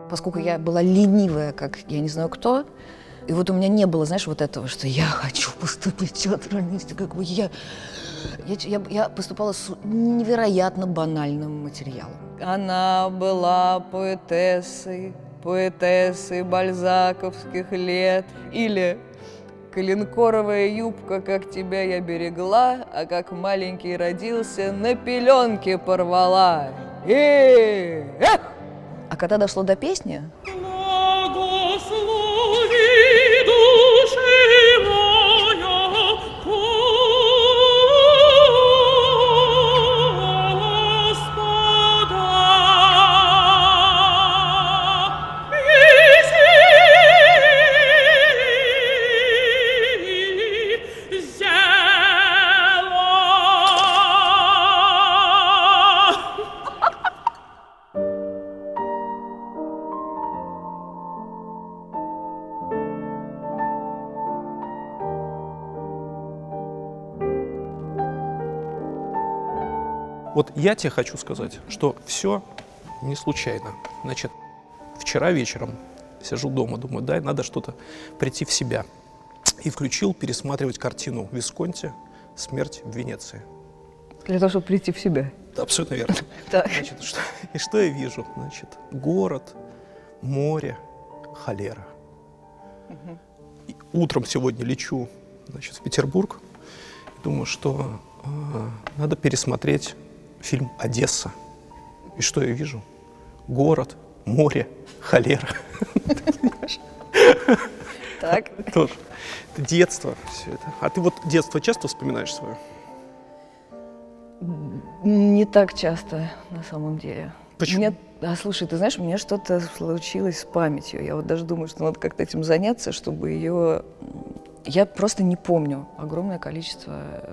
Поскольку я была ленивая, как я не знаю кто, и вот у меня не было, знаешь, вот этого, что я хочу поступить в театральный институт, как бы я поступала с невероятно банальным материалом. Она была поэтессой бальзаковских лет, или коленкоровая юбка, как тебя я берегла, а как маленький родился, на пеленке порвала. Эх! А когда дошло до песни... Вот я тебе хочу сказать, что все не случайно. Значит, вчера вечером сижу дома, думаю, да, надо что-то прийти в себя. И включил пересматривать картину Висконти «Смерть в Венеции». Для того, чтобы прийти в себя. Абсолютно верно. Значит, что я вижу? Значит, город, море, холера. И утром сегодня лечу, значит, в Петербург. Думаю, что надо пересмотреть фильм «Одесса». И что я вижу? Город, море, холера. Так. Тоже. Это детство все это. А ты вот детство часто вспоминаешь свое? Не так часто, на самом деле. Почему? Слушай, ты знаешь, у меня что-то случилось с памятью. Я вот даже думаю, что надо как-то этим заняться, чтобы ее... Я просто не помню огромное количество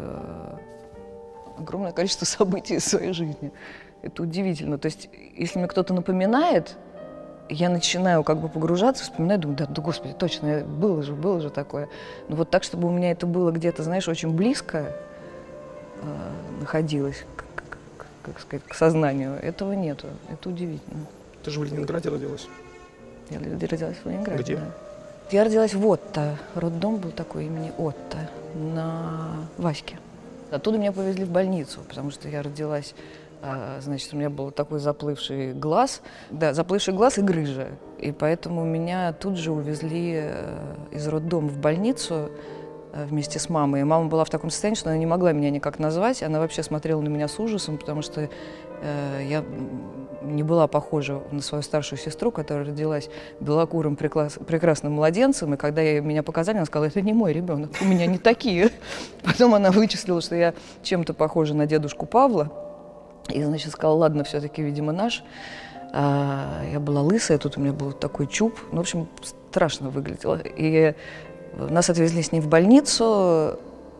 событий в своей жизни. Это удивительно. То есть, если мне кто-то напоминает, я начинаю как бы погружаться, вспоминаю, думаю, да господи, точно, было же такое. Но вот так, чтобы у меня это было где-то, знаешь, очень близко находилось, как сказать, к сознанию, этого нету. Это удивительно. Ты же в Ленинграде родилась? Я родилась в Ленинграде. Где? Да. Я родилась в Отто. Роддом был такой имени Отто на Ваське. Оттуда меня повезли в больницу, потому что я родилась, значит, у меня был такой заплывший глаз и грыжа. И поэтому меня тут же увезли из роддома в больницу вместе с мамой. И мама была в таком состоянии, что она не могла меня никак назвать. Она вообще смотрела на меня с ужасом, потому что я не была похожа на свою старшую сестру, которая родилась белокурым прекрасным младенцем. И когда меня показали, она сказала, это не мой ребенок, у меня не такие. Потом она вычислила, что я чем-то похожа на дедушку Павла. И, значит, сказала, ладно, все-таки, видимо, наш. Я была лысая, тут у меня был такой чуб. Ну, в общем, страшно выглядело. И нас отвезли с ней в больницу.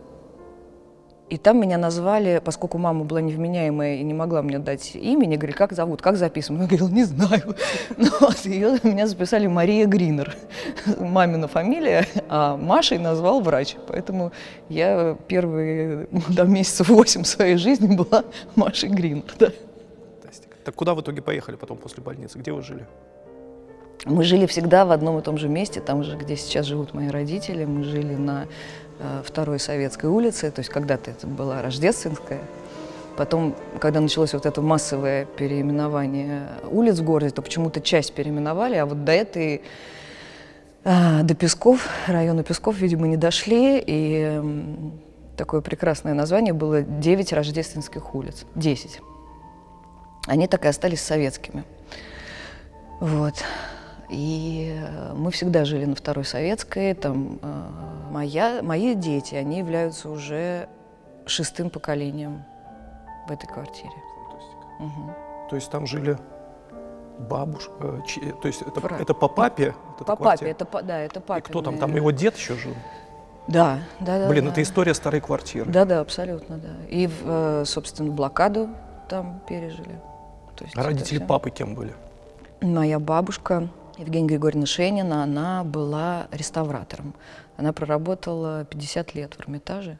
И там меня назвали, поскольку мама была невменяемая и не могла мне дать имени, говорили, как зовут, как записано. Я говорила, не знаю. Меня записали Мария Гринер, мамина фамилия, а Машей назвал врач. Поэтому я первые месяцев 8 своей жизни была Машей Гринер. Да. Так куда в итоге поехали потом после больницы? Где вы жили? Мы жили всегда в одном и том же месте, там же, где сейчас живут мои родители. Мы жили на Второй Советской улице, то есть когда-то это была Рождественская. Потом, когда началось вот это массовое переименование улиц в городе, то почему-то часть переименовали, а вот до этой, до Песков, района Песков, видимо, не дошли. И такое прекрасное название было 9 рождественских улиц. 10. Они так и остались советскими. Вот. И мы всегда жили на Второй Советской. Там, мои дети, они являются уже 6-м поколением в этой квартире. Угу. То есть там жили бабушка, то есть это по папе? По папе, это папа. И кто там? Там его дед еще жил? Да. Блин, да. Это история старой квартиры. Да, абсолютно, да. И, собственно, блокаду там пережили. То есть а родители папы кем были? Моя бабушка Евгения Григорьевна Шенина, она была реставратором. Она проработала 50 лет в Эрмитаже.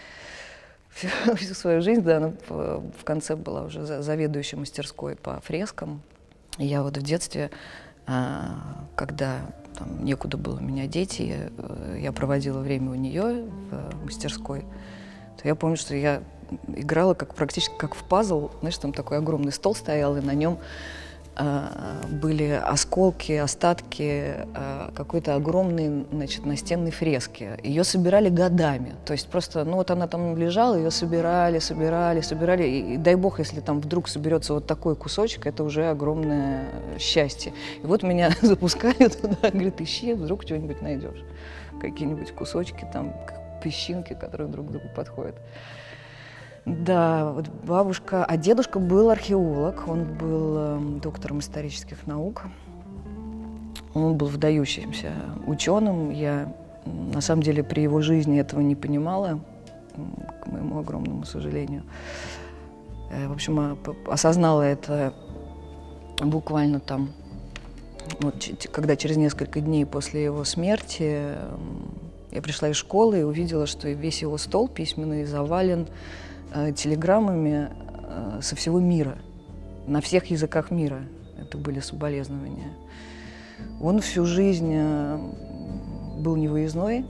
Всю свою жизнь, да, она в конце была уже заведующей мастерской по фрескам. И я вот в детстве Когда там некуда было меня деть, и я проводила время у нее в мастерской, то я помню, что я играла практически как в пазл. Знаешь, там такой огромный стол стоял, и на нем были осколки, остатки какой-то огромной, значит, настенной фрески. Ее собирали годами. То есть просто, ну вот она там лежала, ее собирали. И дай бог, если там вдруг соберется вот такой кусочек, это уже огромное счастье. И вот меня запускали туда, говорит, ищи, вдруг что-нибудь найдешь. Какие-нибудь кусочки, там, песчинки, которые друг к другу подходят. Да, вот бабушка, а дедушка был археолог, он был доктором исторических наук, он был выдающимся ученым. Я, на самом деле, при его жизни этого не понимала, к моему огромному сожалению. В общем, осознала это буквально там, вот, когда через несколько дней после его смерти я пришла из школы и увидела, что весь его стол письменный завален телеграммами со всего мира, на всех языках мира. Это были соболезнования. Он всю жизнь был невыездной,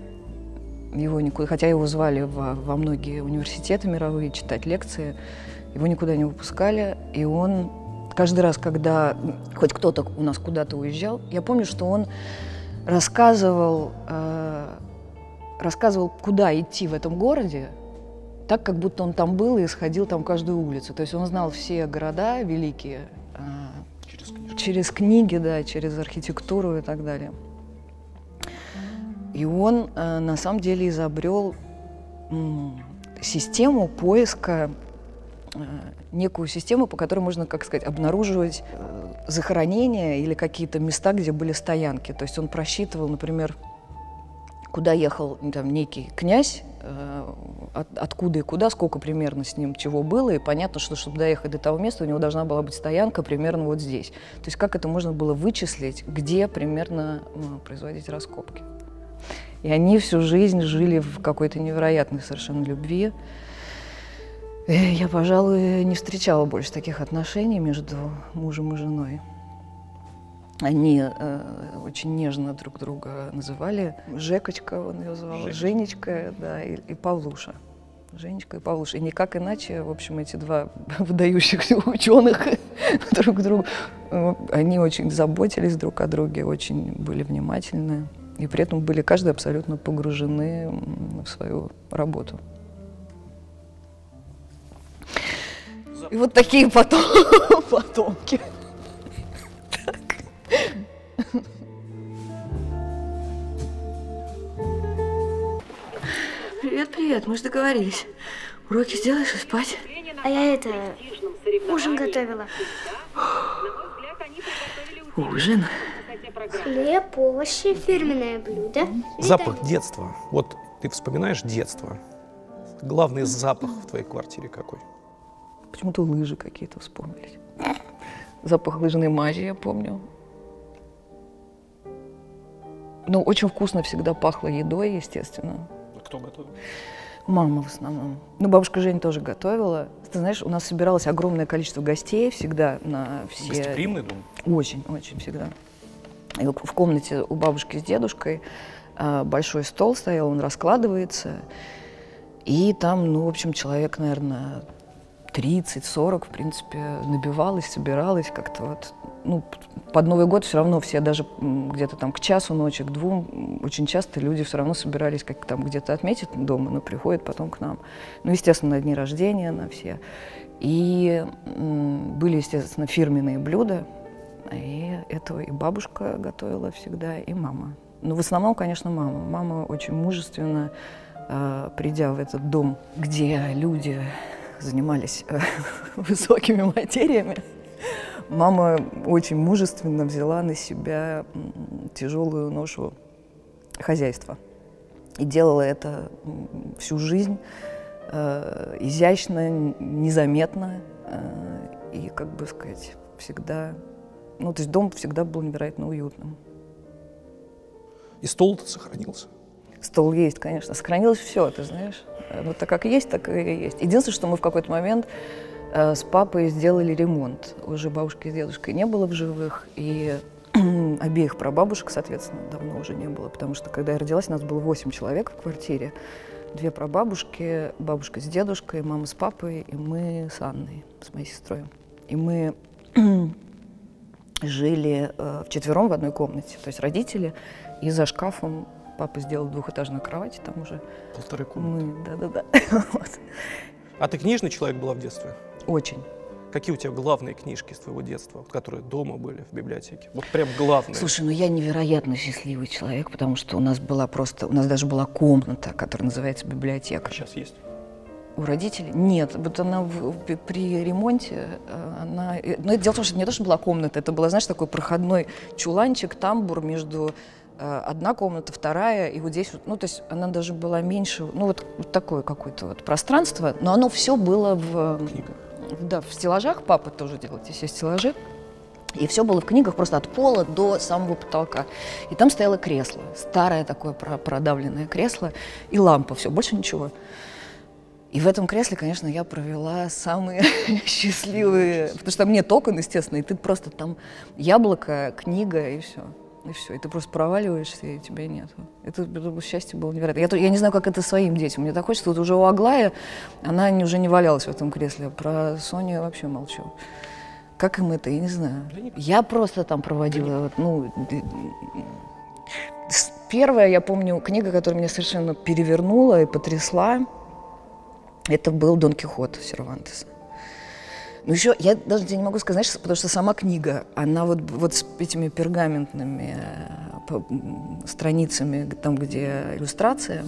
хотя его звали во многие университеты мировые читать лекции, его никуда не выпускали, и он каждый раз, когда хоть кто-то у нас куда-то уезжал, я помню, что он рассказывал, куда идти в этом городе, так, как будто он там был и сходил там каждую улицу. То есть он знал все города великие через книги, да, через архитектуру и так далее. И он на самом деле изобрел систему поиска, некую систему, по которой можно, как сказать, обнаруживать захоронения или какие-то места, где были стоянки. То есть он просчитывал, например, куда ехал там некий князь, откуда и куда, сколько примерно с ним чего было, и понятно, что, чтобы доехать до того места, у него должна была быть стоянка примерно вот здесь. То есть как это можно было вычислить, где примерно производить раскопки. И они всю жизнь жили в какой-то невероятной совершенно любви. И я, пожалуй, не встречала больше таких отношений между мужем и женой. Они очень нежно друг друга называли. Жекочка он ее звал, Женечка, да, и Павлуша. Женечка и Павлуша. И никак иначе, в общем, эти два выдающихся ученых друг другу, они очень заботились друг о друге, очень были внимательны. И при этом были каждый абсолютно погружены в свою работу. И вот такие потомки. Привет, мы же договорились. Уроки сделаешь и спать. А я ужин готовила. Ужин? Хлеб, овощи, фирменное блюдо. Запах детства. Вот ты вспоминаешь детство. Главный запах в твоей квартире какой? Почему-то лыжи какие-то вспомнились. Запах лыжной мази, я помню. Ну, очень вкусно всегда пахло едой, естественно. Кто готовил? Мама в основном. Ну, бабушка Женя тоже готовила. Ты знаешь, у нас собиралось огромное количество гостей всегда на все... Гостеприимный дом? Очень, очень всегда. И в комнате у бабушки с дедушкой большой стол стоял, он раскладывается. И там, ну, в общем, человек, наверное, 30-40, в принципе, набивалось, собиралось как-то вот. Ну, под Новый год все равно все, даже где-то там к часу ночи, к 2, очень часто люди все равно собирались как там где-то отметить дома, но приходят потом к нам. Ну, естественно, на дни рождения, на все. И были, естественно, фирменные блюда. И этого и бабушка готовила всегда, и мама. Ну, в основном, конечно, мама. Мама очень мужественно, придя в этот дом, где люди занимались высокими материями, мама очень мужественно взяла на себя тяжелую ношу хозяйства. И делала это всю жизнь изящно, незаметно. И, как бы сказать, всегда... Ну, то есть дом всегда был невероятно уютным. И стол-то сохранился? Стол есть, конечно. Сохранилось все, ты знаешь. Вот так как есть, так и есть. Единственное, что мы в какой-то момент с папой сделали ремонт. Уже бабушки с дедушкой не было в живых, и обеих прабабушек, соответственно, давно уже не было, потому что, когда я родилась, у нас было 8 человек в квартире. 2 прабабушки, бабушка с дедушкой, мама с папой, и мы с Анной, с моей сестрой. И мы жили вчетвером в одной комнате, то есть родители, и за шкафом папа сделал двухэтажную кровать, там уже... 1,5 комнаты. Да-да-да. Вот. А ты книжный человек была в детстве? Очень. Какие у тебя главные книжки с твоего детства, которые дома были в библиотеке? Вот прям главные. Слушай, ну я невероятно счастливый человек, потому что у нас даже была комната, которая называется библиотека. А сейчас есть? У родителей? Нет, вот она при ремонте, она... Но это дело в том, что это не то, что была комната, это была, знаешь, такой проходной чуланчик, тамбур между одна комната, вторая, и вот здесь вот, ну, то есть она даже была меньше, ну, вот такое какое-то вот пространство, но оно все было в стеллажах, папа тоже делал эти все стеллажи, и все было в книгах просто от пола до самого потолка. И там стояло кресло, старое такое продавленное кресло, и лампа, все, больше ничего. И в этом кресле, конечно, я провела самые счастливые, потому что там нет окон, естественно, и ты просто там яблоко, книга, и все. И все, и ты просто проваливаешься, и тебя нет. Это счастье было невероятно. Я не знаю, как это своим детям. Мне так хочется. Вот уже у Аглая, она уже не валялась в этом кресле. Про Соню я вообще молчу. Как им это, я не знаю. Я просто там проводила, первая, я помню, книга, которая меня совершенно перевернула и потрясла, это был «Дон Кихот» Сервантеса. Ну еще, я даже тебе не могу сказать, знаешь, потому что сама книга, она вот с этими пергаментными страницами, там, где иллюстрации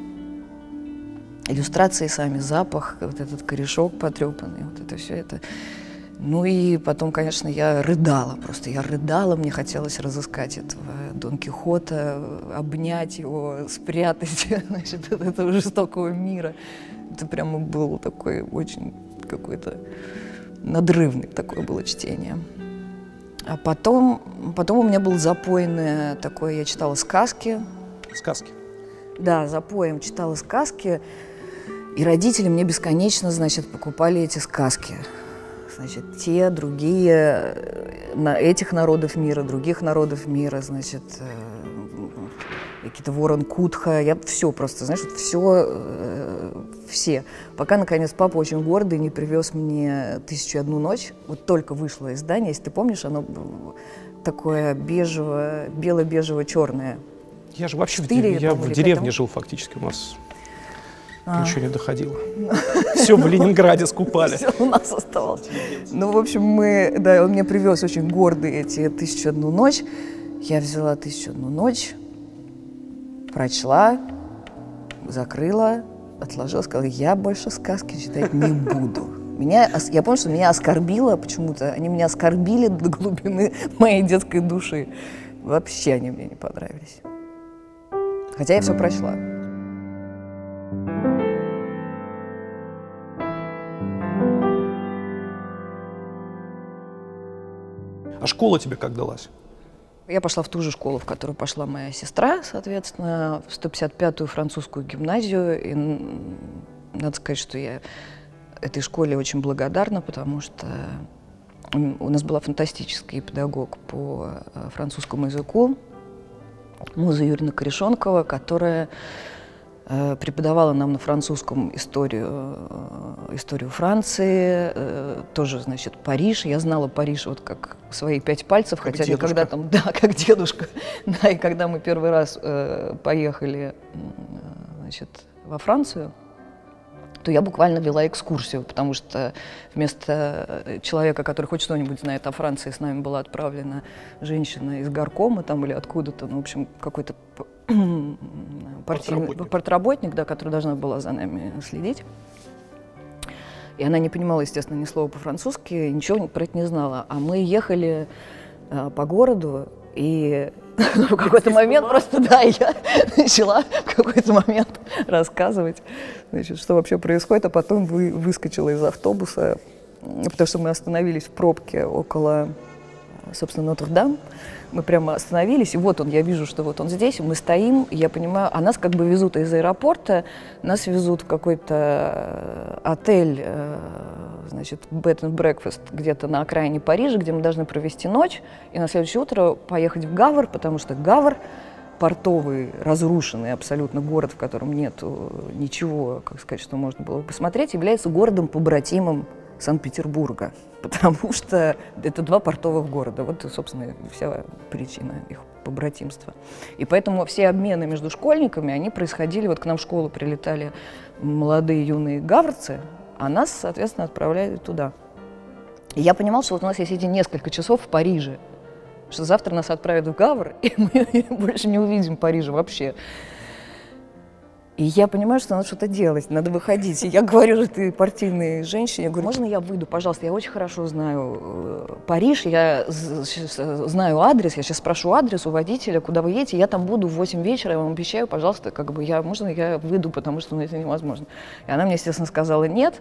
сами, запах, вот этот корешок потрепанный, вот это все это. Ну и потом, конечно, я рыдала, мне хотелось разыскать этого Дон Кихота, обнять его, спрятать, значит, от этого жестокого мира. Это прямо был такой очень какой-то надрывный такое было чтение. А потом у меня был запойное такое, я читала сказки. Сказки? Да, запоем читала сказки, и родители мне бесконечно, значит, покупали эти сказки. Значит, те, другие, этих народов мира, других народов мира, значит, какие-то Ворон Кутха, я все просто, знаешь, все. Пока, наконец, папа очень гордый не привез мне «1001 ночь». Вот только вышло издание, если ты помнишь, оно такое бело-бежево-черное. Я же вообще в деревне жил фактически, у нас ничего не доходило. Все в Ленинграде скупали. Все у нас оставалось. Ну, в общем, он мне привез очень гордый эти «1001 ночь». Я взяла «1001 ночь», прочла, закрыла, отложила, сказала, я больше сказки читать не буду. Я помню, что меня оскорбило почему-то, они меня оскорбили до глубины моей детской души. Вообще они мне не понравились. Хотя я все прочла. А школа тебе как далась? Я пошла в ту же школу, в которую пошла моя сестра, соответственно, в 155-ю французскую гимназию. И надо сказать, что я этой школе очень благодарна, потому что у нас была фантастический педагог по французскому языку, Муза Юрьевна Корешонкова, которая преподавала нам на французском историю Франции, тоже, значит, Париж. Я знала Париж вот как свои 5 пальцев, как хотя дедушка. никогда там, да, как дедушка. Да, и когда мы первый раз поехали, значит, во Францию, то я буквально вела экскурсию, потому что вместо человека, который хоть что-нибудь знает о Франции, с нами была отправлена женщина из горкома там или откуда-то, ну, в общем, какой-то портработник, да, который должна была за нами следить. И она не понимала, естественно, ни слова по-французски, ничего про это не знала. А мы ехали по городу, и в какой-то момент просто, да, я начала в какой-то момент рассказывать, значит, что вообще происходит, а потом выскочила из автобуса, потому что мы остановились в пробке около собственно, Нотр-Дам. Мы прямо остановились, и вот он, я вижу, что вот он здесь, мы стоим, и я понимаю, а нас как бы везут из аэропорта, нас везут в какой-то отель, значит, bed and breakfast где-то на окраине Парижа, где мы должны провести ночь, и на следующее утро поехать в Гавр, потому что Гавр портовый, разрушенный абсолютно город, в котором нет ничего, как сказать, что можно было посмотреть, является городом-побратимом Санкт-Петербурга, потому что это два портовых города. Вот, собственно, вся причина их побратимства. И поэтому все обмены между школьниками, они происходили, вот к нам в школу прилетали молодые юные гаврцы, а нас, соответственно, отправляли туда. И я понимала, что вот у нас есть эти несколько часов в Париже, что завтра нас отправят в Гавр, и мы больше не увидим Парижа вообще. И я понимаю, что надо что-то делать, надо выходить. И я говорю этой партийной женщине, я говорю, можно я выйду, пожалуйста, я очень хорошо знаю Париж, я знаю адрес, я сейчас спрошу адрес у водителя, куда вы едете, я там буду в 8 вечера, я вам обещаю, пожалуйста, как бы можно я выйду, потому что это невозможно. И она мне, естественно, сказала нет.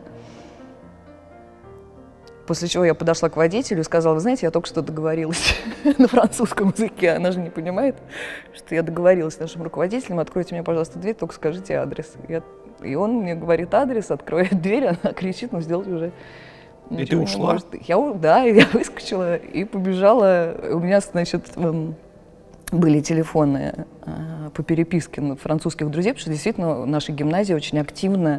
После чего я подошла к водителю и сказала, вы знаете, я только что договорилась на французском языке, она же не понимает, что я договорилась с нашим руководителем, откройте мне, пожалуйста, дверь, только скажите адрес. И он мне говорит адрес, открывает дверь, она кричит, но сделать уже ничего и ты ушла? не может. Да, я выскочила и побежала. У меня, значит, были телефоны по переписке на французских друзей, потому что действительно наша гимназия очень активно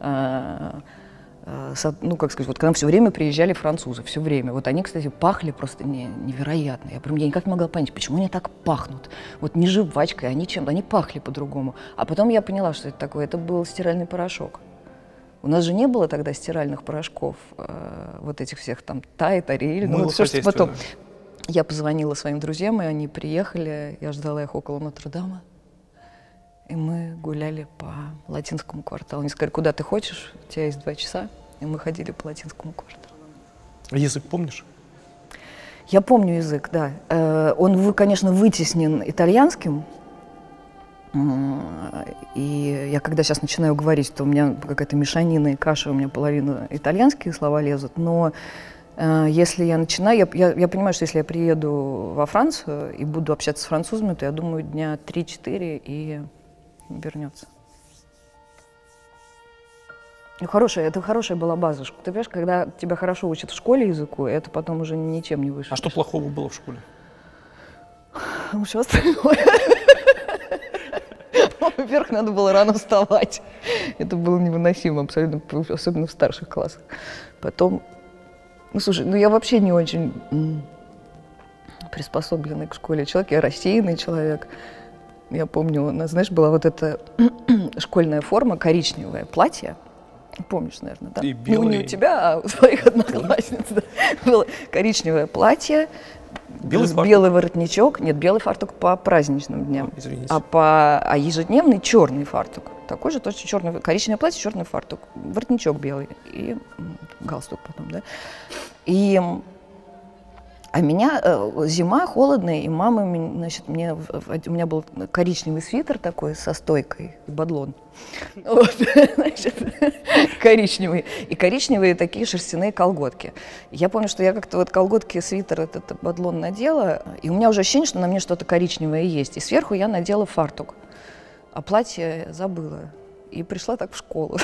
ну, как сказать, вот к нам все время приезжали французы, все время. Вот они, кстати, пахли просто невероятно. Я никак не могла понять, почему они так пахнут. Вот не жвачкой, они чем-то, они пахли по-другому. А потом я поняла, что это такое. Это был стиральный порошок. У нас же не было тогда стиральных порошков, вот этих всех там Тайд, Ариэль. Ну, вот все, что потом. Я позвонила своим друзьям, и они приехали. Я ждала их около Нотр-Дама. И мы гуляли по Латинскому кварталу. Они сказали, куда ты хочешь, у тебя есть 2 часа. И мы ходили по Латинскому кварталу. А язык помнишь? Я помню язык, да. Он, конечно, вытеснен итальянским. И я когда сейчас начинаю говорить, то у меня какая-то мешанина и каша, у меня половина итальянские слова лезут. Но если я начинаю, я понимаю, что если я приеду во Францию и буду общаться с французами, то я думаю, дня 3-4 и вернется. Это хорошая была база. Ты понимаешь, когда тебя хорошо учат в школе языку, это потом уже ничем не выше. А что плохого было в школе? Ну, все остальное. Во-первых, надо было рано вставать. Это было невыносимо абсолютно, особенно в старших классах. Потом, ну, слушай, я вообще не очень приспособленный к школе человек, я рассеянный человек. Я помню, у нас, знаешь, была вот эта школьная форма, коричневое платье. Помнишь, наверное, да? И белый. Ну, не у тебя, а у своих одноклассниц. Да. Было коричневое платье, белый воротничок. Нет, белый фартук по праздничным дням. Извините. А ежедневный черный фартук. Такой же точно черный, коричневое платье, черный фартук. Воротничок белый и галстук потом, да. А меня зима холодная, и мама, значит, у меня был коричневый свитер такой со стойкой, бадлон, вот, значит, коричневый, и коричневые такие шерстяные колготки. Я помню, что я как-то вот колготки, свитер, этот бадлон надела, и у меня уже ощущение, что на мне что-то коричневое есть, и сверху я надела фартук, а платье забыла, и пришла так в школу.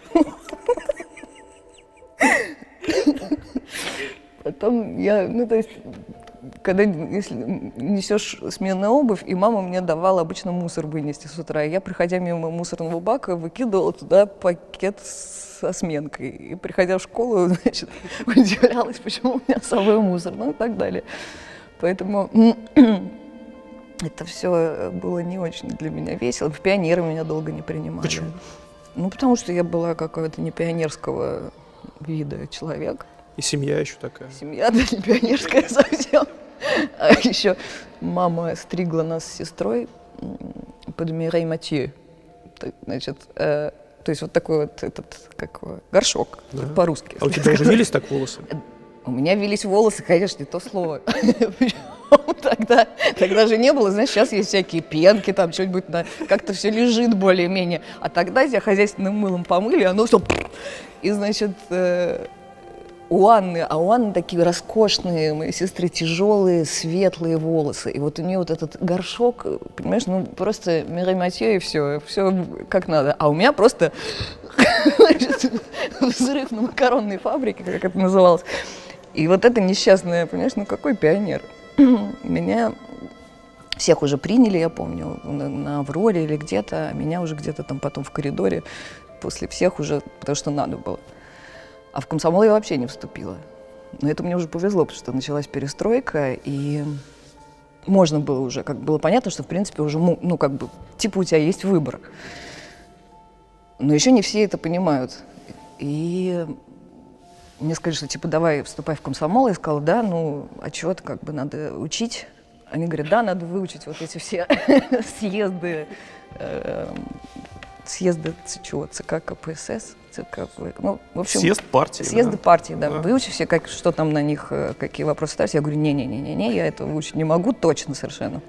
Потом то есть, если несешь сменную обувь, и мама мне давала обычно мусор вынести с утра, и я, проходя мимо мусорного бака, выкидывала туда пакет со сменкой. И, приходя в школу, значит, удивлялась, почему у меня с собой мусор, ну и так далее. Поэтому это все было не очень для меня весело. В пионеры меня долго не принимали. Почему? Ну, потому что я была какого-то не пионерского вида человек. И семья еще такая. Семья, да, не пионерская совсем. А еще мама стригла нас с сестрой под Мирей Матью. Значит, то есть вот такой вот горшок, да. По-русски. А у тебя уже вились так волосы? У меня вились волосы, конечно, не то слово. Тогда же не было, знаешь, сейчас есть всякие пенки, там что-нибудь, как-то все лежит более-менее. А тогда тебя хозяйственным мылом помыли, оно все... И, значит... у Анны такие роскошные, моей сестры, тяжелые, светлые волосы. И вот у нее вот этот горшок, понимаешь, ну просто Мирей Матье и все как надо. А у меня просто взрыв на макаронной фабрике, как это называлось. И вот это несчастное, понимаешь, ну какой пионер. Меня всех уже приняли, я помню, на Авроре или где-то, а меня уже где-то там потом в коридоре после всех уже, потому что надо было. А в комсомол я вообще не вступила. Но это мне уже повезло, потому что началась перестройка, и можно было уже, как было понятно, что, в принципе, уже, ну, как бы, типа у тебя есть выбор. Но еще не все это понимают. И мне сказали, что, типа, давай вступай в комсомол. Я сказала, да, ну, а чего-то как бы надо учить. Они говорят, да, надо выучить вот эти все съезды чего, ЦК КПСС, ЦК, ну, в общем... Съезд партии. Съезды партии, да. Выучи все, что там на них, какие вопросы ставить. Я говорю, не-не-не, я этого выучить не могу, точно совершенно.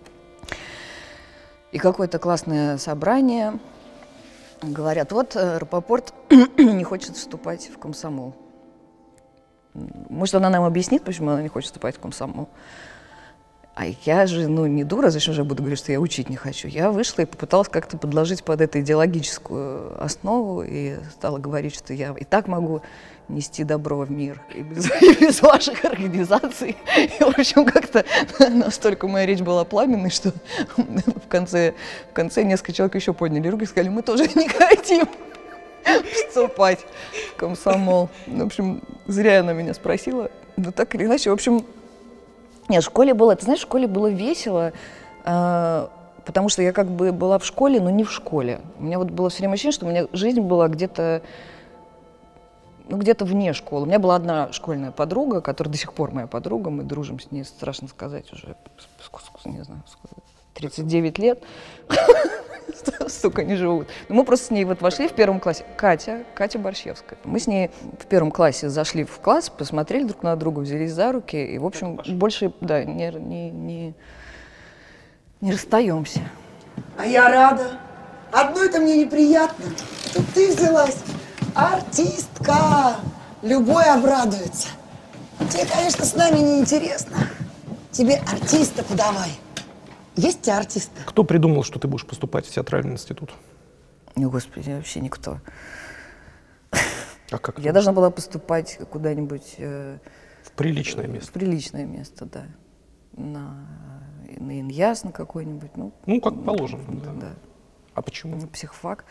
И какое-то классное собрание. Говорят, вот Рапопорт не хочет вступать в комсомол. Может, она нам объяснит, почему она не хочет вступать в комсомол? А я же, ну, не дура, зачем же я буду говорить, что я учить не хочу? Я вышла и попыталась как-то подложить под это идеологическую основу и стала говорить, что я и так могу нести добро в мир и без ваших организаций. И, в общем, как-то настолько моя речь была пламенной, что в конце несколько человек еще подняли руки и сказали, мы тоже не хотим вступать в комсомол. В общем, зря она меня спросила, но так или иначе, в общем... Нет, в школе было, ты знаешь, в школе было весело, потому что я как бы была в школе, но не в школе. У меня вот было все время ощущение, что у меня жизнь была где-то, ну, где-то вне школы. У меня была одна школьная подруга, которая до сих пор моя подруга, мы дружим с ней, страшно сказать, уже, не знаю, 39 лет, столько не живут. Но мы просто с ней вот вошли в первом классе, Катя Борщевская. Мы с ней в первом классе зашли в класс, посмотрели друг на друга, взялись за руки, и, в общем, больше, да, не расстаемся. А я рада. Одно это мне неприятно. Тут ты взялась. Артистка. Любой обрадуется. Тебе, конечно, с нами не интересно. Тебе артиста подавай. Есть у тебя артисты? Кто придумал, что ты будешь поступать в театральный институт? О, Господи, вообще никто. А как? Я должна была поступать куда-нибудь... В приличное место. В приличное место, да. На ИНЯС, на какой-нибудь. Ну, как положено. Да. А почему? На психфак.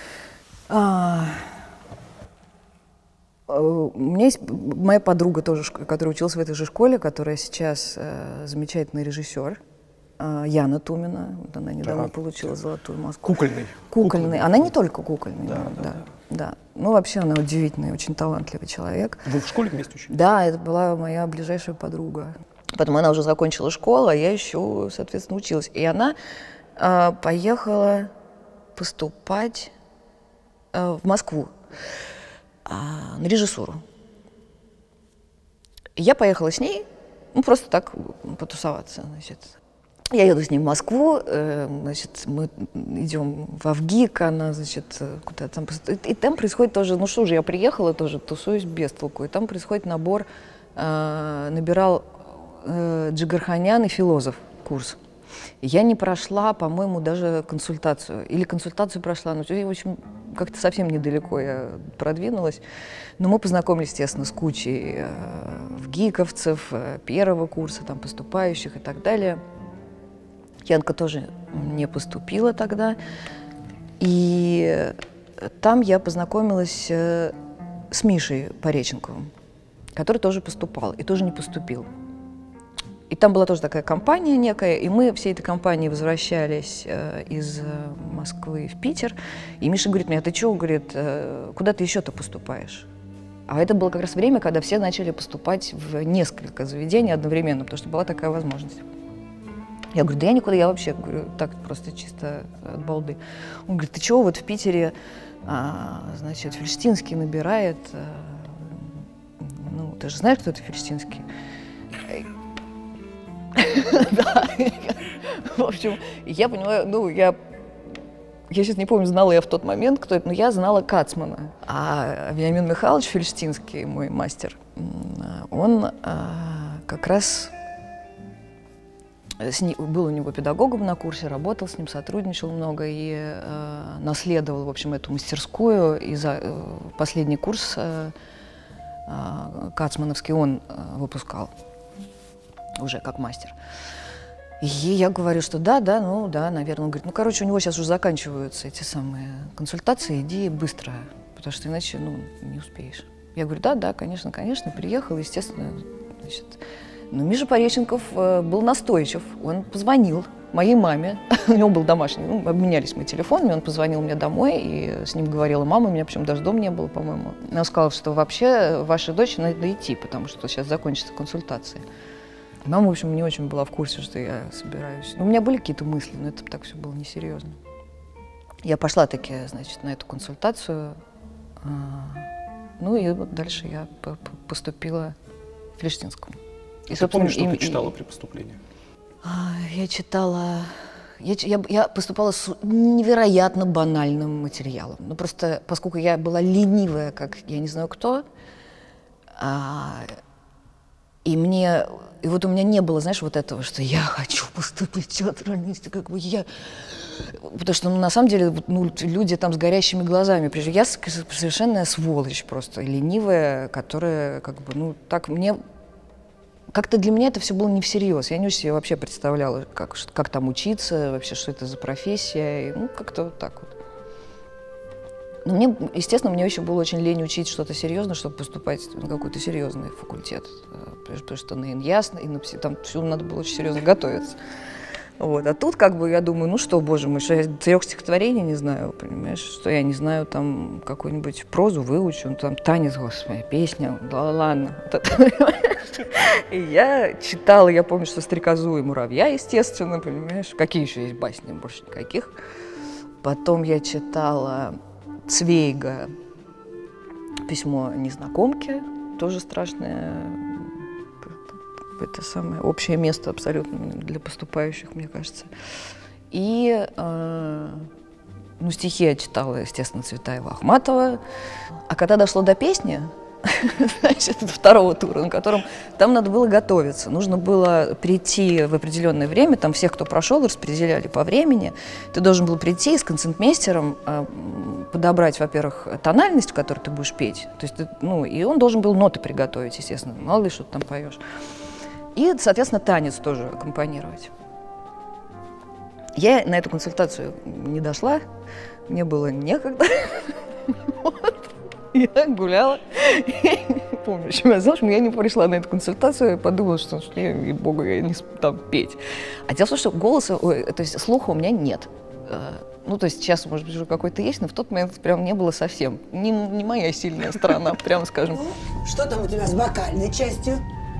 У меня есть моя подруга тоже, которая училась в этой же школе, которая сейчас замечательный режиссер. Яна Тумина, вот она недавно получила золотую Москву. Кукольный. Она не только кукольный, да. Ну, вообще она удивительный, очень талантливый человек. Вы в школе вместе учились? Да, это была моя ближайшая подруга. Потом она уже закончила школу, а я еще, соответственно, училась. И она поехала поступать в Москву на режиссуру. И я поехала с ней, ну, просто так потусоваться, значит. Я еду с ней в Москву, значит, мы идем в ВГИК, она, значит, куда-то там... И там происходит тоже, ну что же, я приехала тоже, тусуюсь без толку, и там происходит набор, набирал Джигарханян и Филозов курс. И я не прошла, по-моему, даже консультацию. Или консультацию прошла, но, в общем, как-то совсем недалеко я продвинулась. Но мы познакомились, естественно, с кучей вгиковцев, первого курса, там, поступающих и так далее. Янка тоже не поступила тогда. И там я познакомилась с Мишей Пореченковым, который тоже поступал и тоже не поступил. И там была тоже такая компания некая, и мы всей этой компанией возвращались из Москвы в Питер. И Миша говорит мне, а ты чего, говорит, куда ты еще-то поступаешь? А это было как раз время, когда все начали поступать в несколько заведений одновременно, потому что была такая возможность. Я говорю, да я никуда, я вообще, говорю, так просто чисто от балды. Он говорит, ты чего, вот в Питере, значит, Фельштинский набирает, ну, ты же знаешь, кто это Фельштинский? Да, в общем, я понимаю, ну, я Я сейчас не помню, знала я в тот момент, кто это, но я знала Кацмана. А Вениамин Михайлович Фельштинский, мой мастер, он как раз был у него педагогом на курсе, работал с ним, сотрудничал много и наследовал, в общем, эту мастерскую. И последний курс кацмановский он выпускал уже как мастер. И я говорю, что да, наверное. Он говорит, ну, короче, у него сейчас уже заканчиваются эти самые консультации, иди быстро, потому что иначе, не успеешь. Я говорю, да, конечно, приехал, естественно, значит. Но Миша Пореченков был настойчив, он позвонил моей маме, у него был домашний, обменялись мы телефонами, он позвонил мне домой, и с ним говорила мама, у меня причем даже дома не было, по-моему. Она сказала, что вообще вашей дочери надо идти, потому что сейчас закончится консультация. Мама, в общем, не очень была в курсе, что я собираюсь. У меня были какие-то мысли, но это так все было несерьезно. Я пошла таки, значит, на эту консультацию. И вот дальше я поступила к Фельштинскому. И, ты помнишь, что ты читала при поступлении? Я читала... Я поступала с невероятно банальным материалом. Просто поскольку я была ленивая, как я не знаю кто, и вот у меня не было, знаешь, вот этого, что я хочу поступить в театралистику, как бы я... Потому что, на самом деле, люди там с горящими глазами. Я совершенная сволочь просто, ленивая, которая, как бы, так мне... Как-то для меня это все было не всерьез. Я не очень себе вообще представляла, как там учиться, вообще, что это за профессия. И, как-то вот так вот. Но мне, естественно, мне еще было очень лень учить что-то серьезное, чтобы поступать на какой-то серьезный факультет. Потому что на ИНЯС, там всему надо было очень серьезно готовиться. Вот. А тут, как бы, я думаю, боже мой, что я 3 стихотворений не знаю, понимаешь, что я не знаю там какую-нибудь прозу выучу, там танец, господи, песня, ладно. И я читала, я помню, что «Стрекозу и муравья», естественно, понимаешь, какие еще есть басни, больше никаких. Потом я читала Цвейга «Письмо незнакомки», тоже страшное. Это самое общее место абсолютно для поступающих, мне кажется. И стихи я читала, естественно, Цветаева, Ахматова. А когда дошло до песни, значит, второго тура, на котором там надо было готовиться. Нужно было прийти в определенное время, там всех, кто прошел, распределяли по времени. Ты должен был прийти с концертмейстером, подобрать, во-первых, тональность, в которой ты будешь петь. То есть, и он должен был ноты приготовить, естественно. Мало ли, что ты там поешь. И, соответственно, танец тоже аккомпанировать. Я на эту консультацию не дошла, мне было некогда. Я гуляла. Не помню, чем я знала, я не пришла на эту консультацию, я подумала, что я, ей-богу, я не там петь. А дело в том, что голоса, то есть слуха у меня нет. То есть сейчас, может быть, уже какой-то есть, но в тот момент прям не было совсем. Не моя сильная сторона, прямо скажем. Что там у тебя с вокальной частью?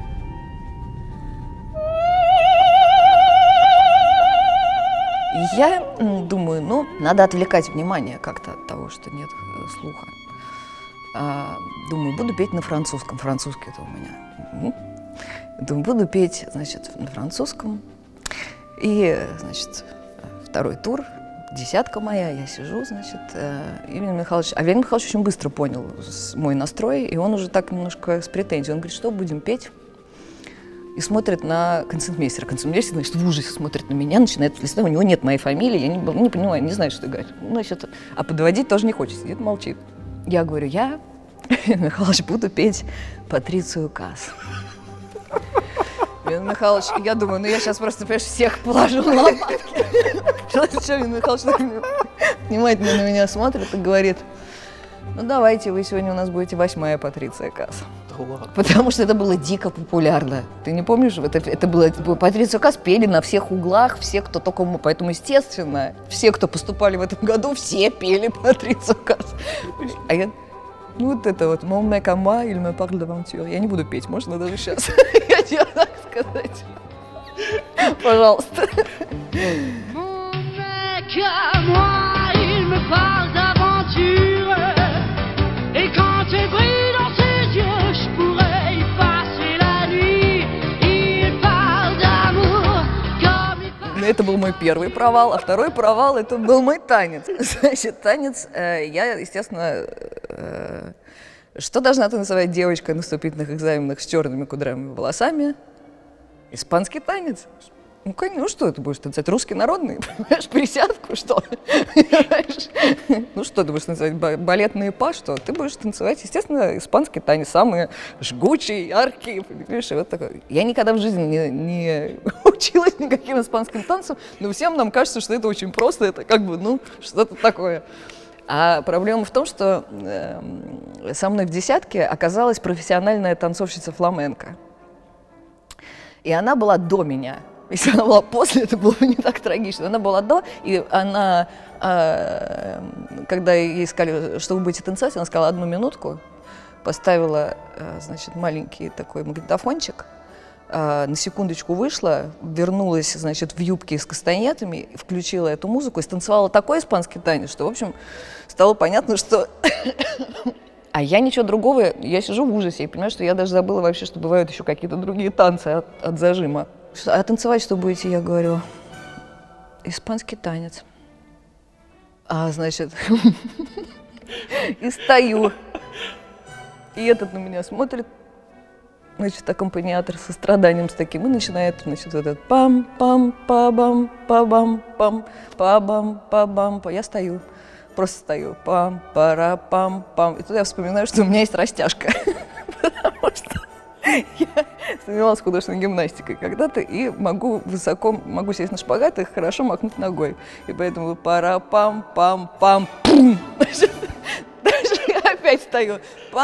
Я думаю, надо отвлекать внимание как-то от того, что нет слуха. Думаю, буду петь на французском. Французский это у меня. Думаю, буду петь, значит, на французском. И, значит, второй тур, десятка моя, я сижу, значит, Вениамин Михайлович очень быстро понял мой настрой, и он уже так немножко с претензией. Он говорит, что будем петь? И смотрит на концертмейстера. Концертмейстер, значит, в ужасе смотрит на меня, начинает листать, у него нет моей фамилии, я не понимаю, не знаю, что играть. А подводить тоже не хочет, сидит, молчит. Я говорю, я, Михайлович, буду петь Патрицию Каас. Вениамин Михайлович, я думаю, я сейчас просто, понимаешь, всех положу на лопатки. Вениамин Михайлович так внимательно на меня смотрит и говорит, давайте, вы сегодня у нас будете 8-я Патриция Каас. Потому что это было дико популярно. Ты не помнишь? Это было Патрицию Каас пели на всех углах, все, кто только мог. Поэтому, естественно, все, кто поступали в этом году, все пели Патрицию Каас. А я, вот это вот, «Mon mec à moi, il me parle d'aventure». Я не буду петь, можно даже сейчас. Я тебе так сказать. Пожалуйста. Mon mec à moi, il me parle d'aventure. Et quand tu brilles dans ses yeux, je pourrais y passer la nuit. Il parle d'amour comme il parle... Это был мой первый провал, а второй провал – это был мой танец. Значит, танец, я, естественно, что должна танцевать девочка на вступительных экзаменах с черными кудрявыми волосами? Испанский танец. Ну, конечно, ну что ты будешь танцевать? Русский народный, понимаешь, присядку, что? Ну что ты будешь танцевать? Балетный па, что? Ты будешь танцевать, естественно, испанский танец, самый жгучий, яркий, понимаешь, и вот такой. Я никогда в жизни не училась никаким испанским танцам, но всем нам кажется, что это очень просто, это как бы, ну, что-то такое. А проблема в том, что со мной в десятке оказалась профессиональная танцовщица фламенко. И она была до меня. Если она была после, это было бы не так трагично. Она была до, и она, когда ей сказали, что вы будете танцевать, она сказала 1 минутку, поставила, значит, маленький такой магнитофончик, на секундочку вышла, вернулась, значит, в юбке с кастаньетами, включила эту музыку и станцевала такой испанский танец, что, в общем, стало понятно, что... А я ничего другого, я сижу в ужасе и понимаю, что я даже забыла вообще, что бывают еще какие-то другие танцы от зажима. А танцевать что будете? Я говорю, испанский танец. А, значит, и стою. И этот на меня смотрит, значит, аккомпаниатор со страданием с таким, и начинает, значит, вот этот пам-пам-па-бам, па-бам-пам, па-бам-па-бам. Я стою, просто стою, пам-пара-пам-пам. И тут я вспоминаю, что у меня есть растяжка, потому что я занималась художественной гимнастикой когда-то и могу сесть на шпагат и хорошо махнуть ногой. И поэтому пара-пам-пам-пам-пум. Дальше я опять стою.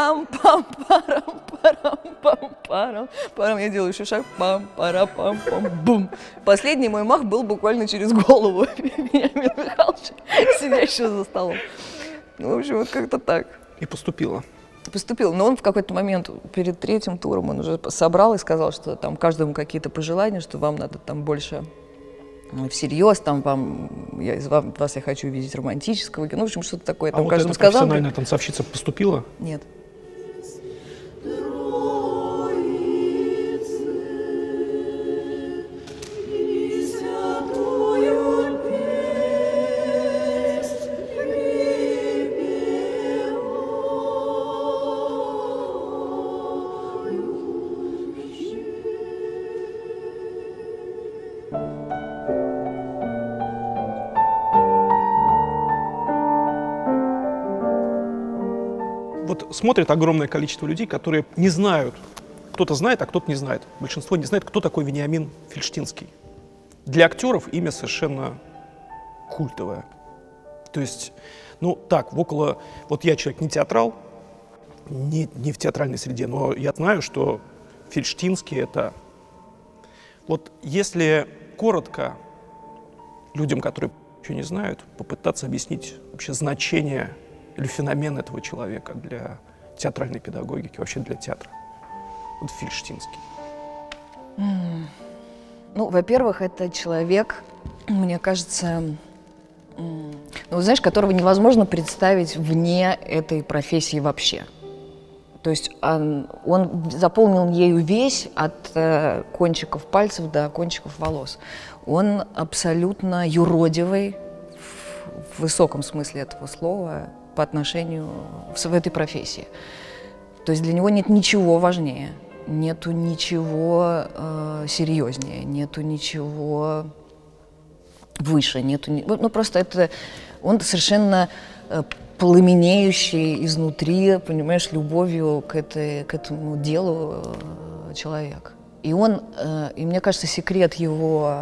Пам-пам-парам-парам-пам-парам. Я делаю еще шаг. Пам-пара-пам-пам-бум. Последний мой мах был буквально через голову Вениамина Михайловича, сидящего за столом. Ну, в общем, вот как-то так. И поступила. Поступил, но он в какой-то момент перед 3-м туром он уже собрал и сказал, что там каждому какие-то пожелания, что вам надо там больше всерьез, там из вас я хочу видеть романтического кино, в общем, что-то такое. Там вот каждому эта сказал. профессиональная танцовщица поступила? Нет. Вот смотрит огромное количество людей, которые не знают, кто-то знает, а кто-то не знает. Большинство не знает, кто такой Вениамин Фельштинский. Для актеров имя совершенно культовое. То есть, ну так, вот я человек не театрал, не в театральной среде, но я знаю, что Фельштинский это... Вот если коротко людям, которые ничего не знают, попытаться объяснить вообще значение или феномен этого человека для театральной педагогики, вообще для театра. Вот Фельштинский. Ну, во-первых, это человек, мне кажется, ну, знаешь, которого невозможно представить вне этой профессии вообще. То есть он заполнил ею весь от кончиков пальцев до кончиков волос. Он абсолютно юродивый в высоком смысле этого слова по отношению в этой профессии. То есть для него нет ничего важнее, нету ничего серьезнее, нету ничего выше, ну просто это он совершенно пламенеющий изнутри, понимаешь, любовью к этому делу человек. И мне кажется, секрет его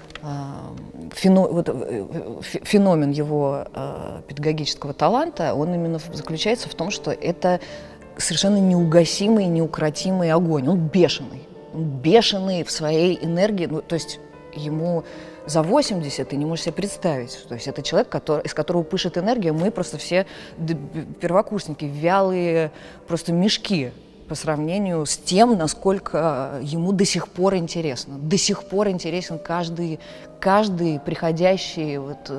феномен его педагогического таланта, он именно заключается в том, что это совершенно неугасимый, неукротимый огонь. Он бешеный в своей энергии. Ну, то есть ему за 80 ты не можешь себе представить. То есть это человек, из которого пышет энергия. Мы просто все первокурсники, вялые просто мешки по сравнению с тем, насколько ему до сих пор интересно. До сих пор интересен каждый приходящий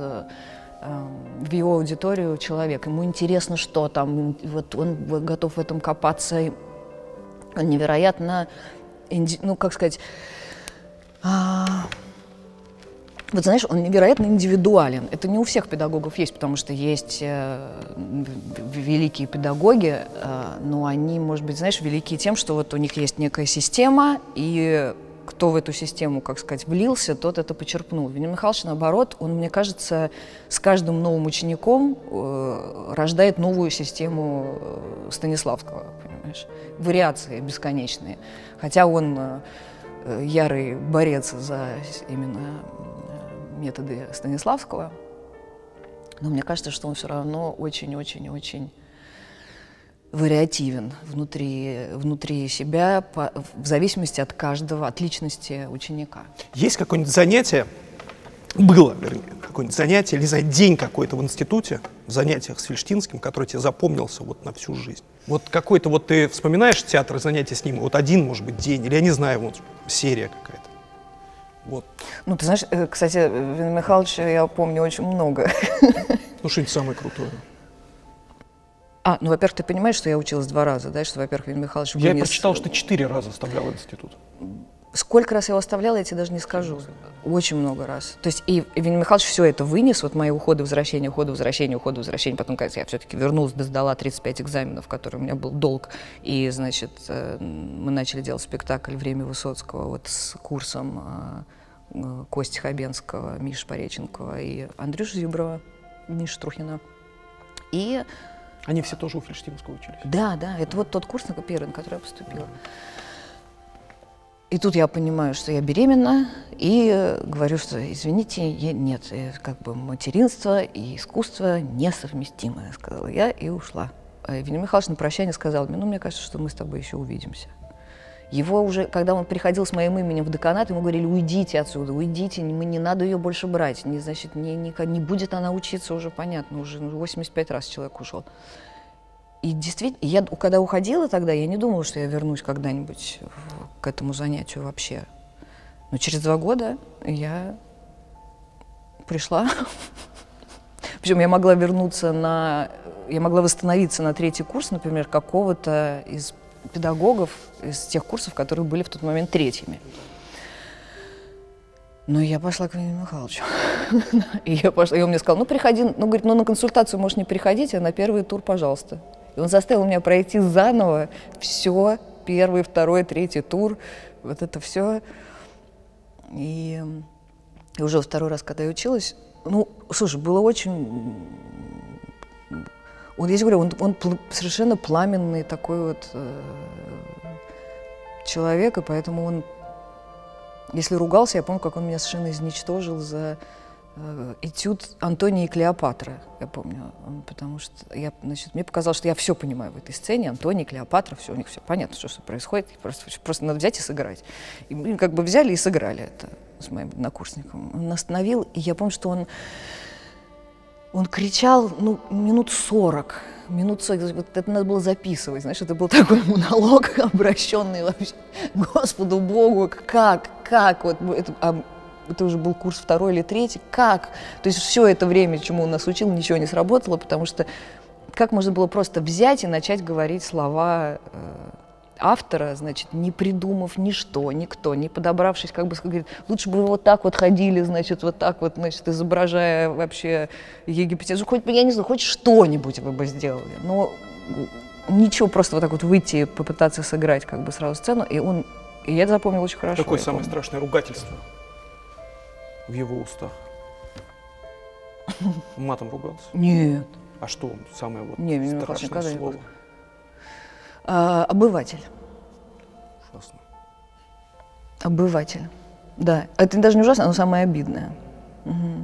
в его аудиторию человек. Ему интересно, что там. Вот он готов в этом копаться. Он невероятно, ну, как сказать, Вот знаешь, он невероятно индивидуален. Это не у всех педагогов есть, потому что есть великие педагоги, но они, может быть, знаешь, велики тем, что вот у них есть некая система, и кто в эту систему, как сказать, влился, тот это почерпнул. Вениамин Михайлович, наоборот, он, мне кажется, с каждым новым учеником рождает новую систему Станиславского, понимаешь? Вариации бесконечные. Хотя он ярый борец за именно методы Станиславского, но мне кажется, что он все равно очень-очень-очень вариативен внутри себя, в зависимости от каждого, от личности ученика. Есть какое-нибудь занятие, было, вернее, какое-нибудь занятие, или за день какой-то в институте, в занятиях с Фельштинским, который тебе запомнился вот на всю жизнь? Вот какой-то, вот ты вспоминаешь театр и занятия с ним, вот один, может быть, день, или я не знаю, вот серия какая-то. Вот. Ну, ты знаешь, кстати, Вениамина Михайловича я помню очень много. Ну, что-нибудь самое крутое. Ну, во-первых, ты понимаешь, что я училась 2 раза, да, что, во-первых, Вениамин Михайлович Я вынес... прочитал, что ты 4 раза оставлял институт. Сколько раз я его оставляла, я тебе даже не скажу. Очень много раз. То есть и Вениамин Михайлович все это вынес, вот мои уходы, возвращения, потом, кажется, я все-таки вернулась, сдала 35 экзаменов, которые у меня был долг, и, значит, мы начали делать спектакль «Время Высоцкого» вот с курсом Кости Хабенского, Миши Пореченкова и Андрюши Зюброва, Миши Трухина. И... Они все тоже у Фельштинского учились? Да, это вот тот курс, первый, на который я поступила. И тут я понимаю, что я беременна, и говорю, что, извините, нет, как бы материнство и искусство несовместимы, сказала я, и ушла. Вениамин Михайлович на прощание сказал мне, мне кажется, что мы с тобой еще увидимся. Его уже, когда он приходил с моим именем в деканат, ему говорили, уйдите отсюда, уйдите, не надо ее больше брать, значит, не будет она учиться, уже понятно, уже 85 раз человек ушел. И действительно, я когда уходила тогда, я не думала, что я вернусь когда-нибудь к этому занятию вообще. Но через 2 года я пришла. Причем я могла восстановиться на 3-й курс, например, какого-то из педагогов, из тех курсов, которые были в тот момент 3-ми. Но я пошла к Вениамину Михайловичу. И он мне сказал, приходи, говорит, на консультацию можешь не приходить, а на 1-й тур, пожалуйста. И он заставил меня пройти заново все, 1-й, 2-й, 3-й тур, вот это все. И уже 2-й раз, когда я училась, слушай, было очень... Я же говорю, он совершенно пламенный такой вот человек, и поэтому он, если ругался, я помню, как он меня совершенно изничтожил за этюд Антония и Клеопатра, я помню, потому что мне показалось, что я все понимаю в этой сцене, Антоний, Клеопатра, все, у них все понятно, что происходит, просто надо взять и сыграть. И мы как бы взяли и сыграли это с моим однокурсником. Он остановил, и я помню, что он кричал, минут 40, это надо было записывать, знаешь, это был такой монолог, обращенный вообще к Господу Богу, как, вот, это уже был курс 2-й или 3-й, как? То есть все это время, чему он нас учил, ничего не сработало, потому что как можно было просто взять и начать говорить слова автора, значит, не придумав ничто, никто, не подобравшись, как бы говорит, лучше бы вы вот так вот ходили, значит, вот так вот, значит, изображая вообще египетизм, хоть, я не знаю, хоть что-нибудь вы бы сделали, но ничего, просто вот так вот выйти и попытаться сыграть как бы сразу сцену, и я это запомнила очень хорошо. Какое самое страшное ругательство в его устах? Матом ругался? Нет. А что самое вот страшное слово? Обыватель. Ужасно. Обыватель. Да. Это даже не ужасно, оно самое обидное. Угу.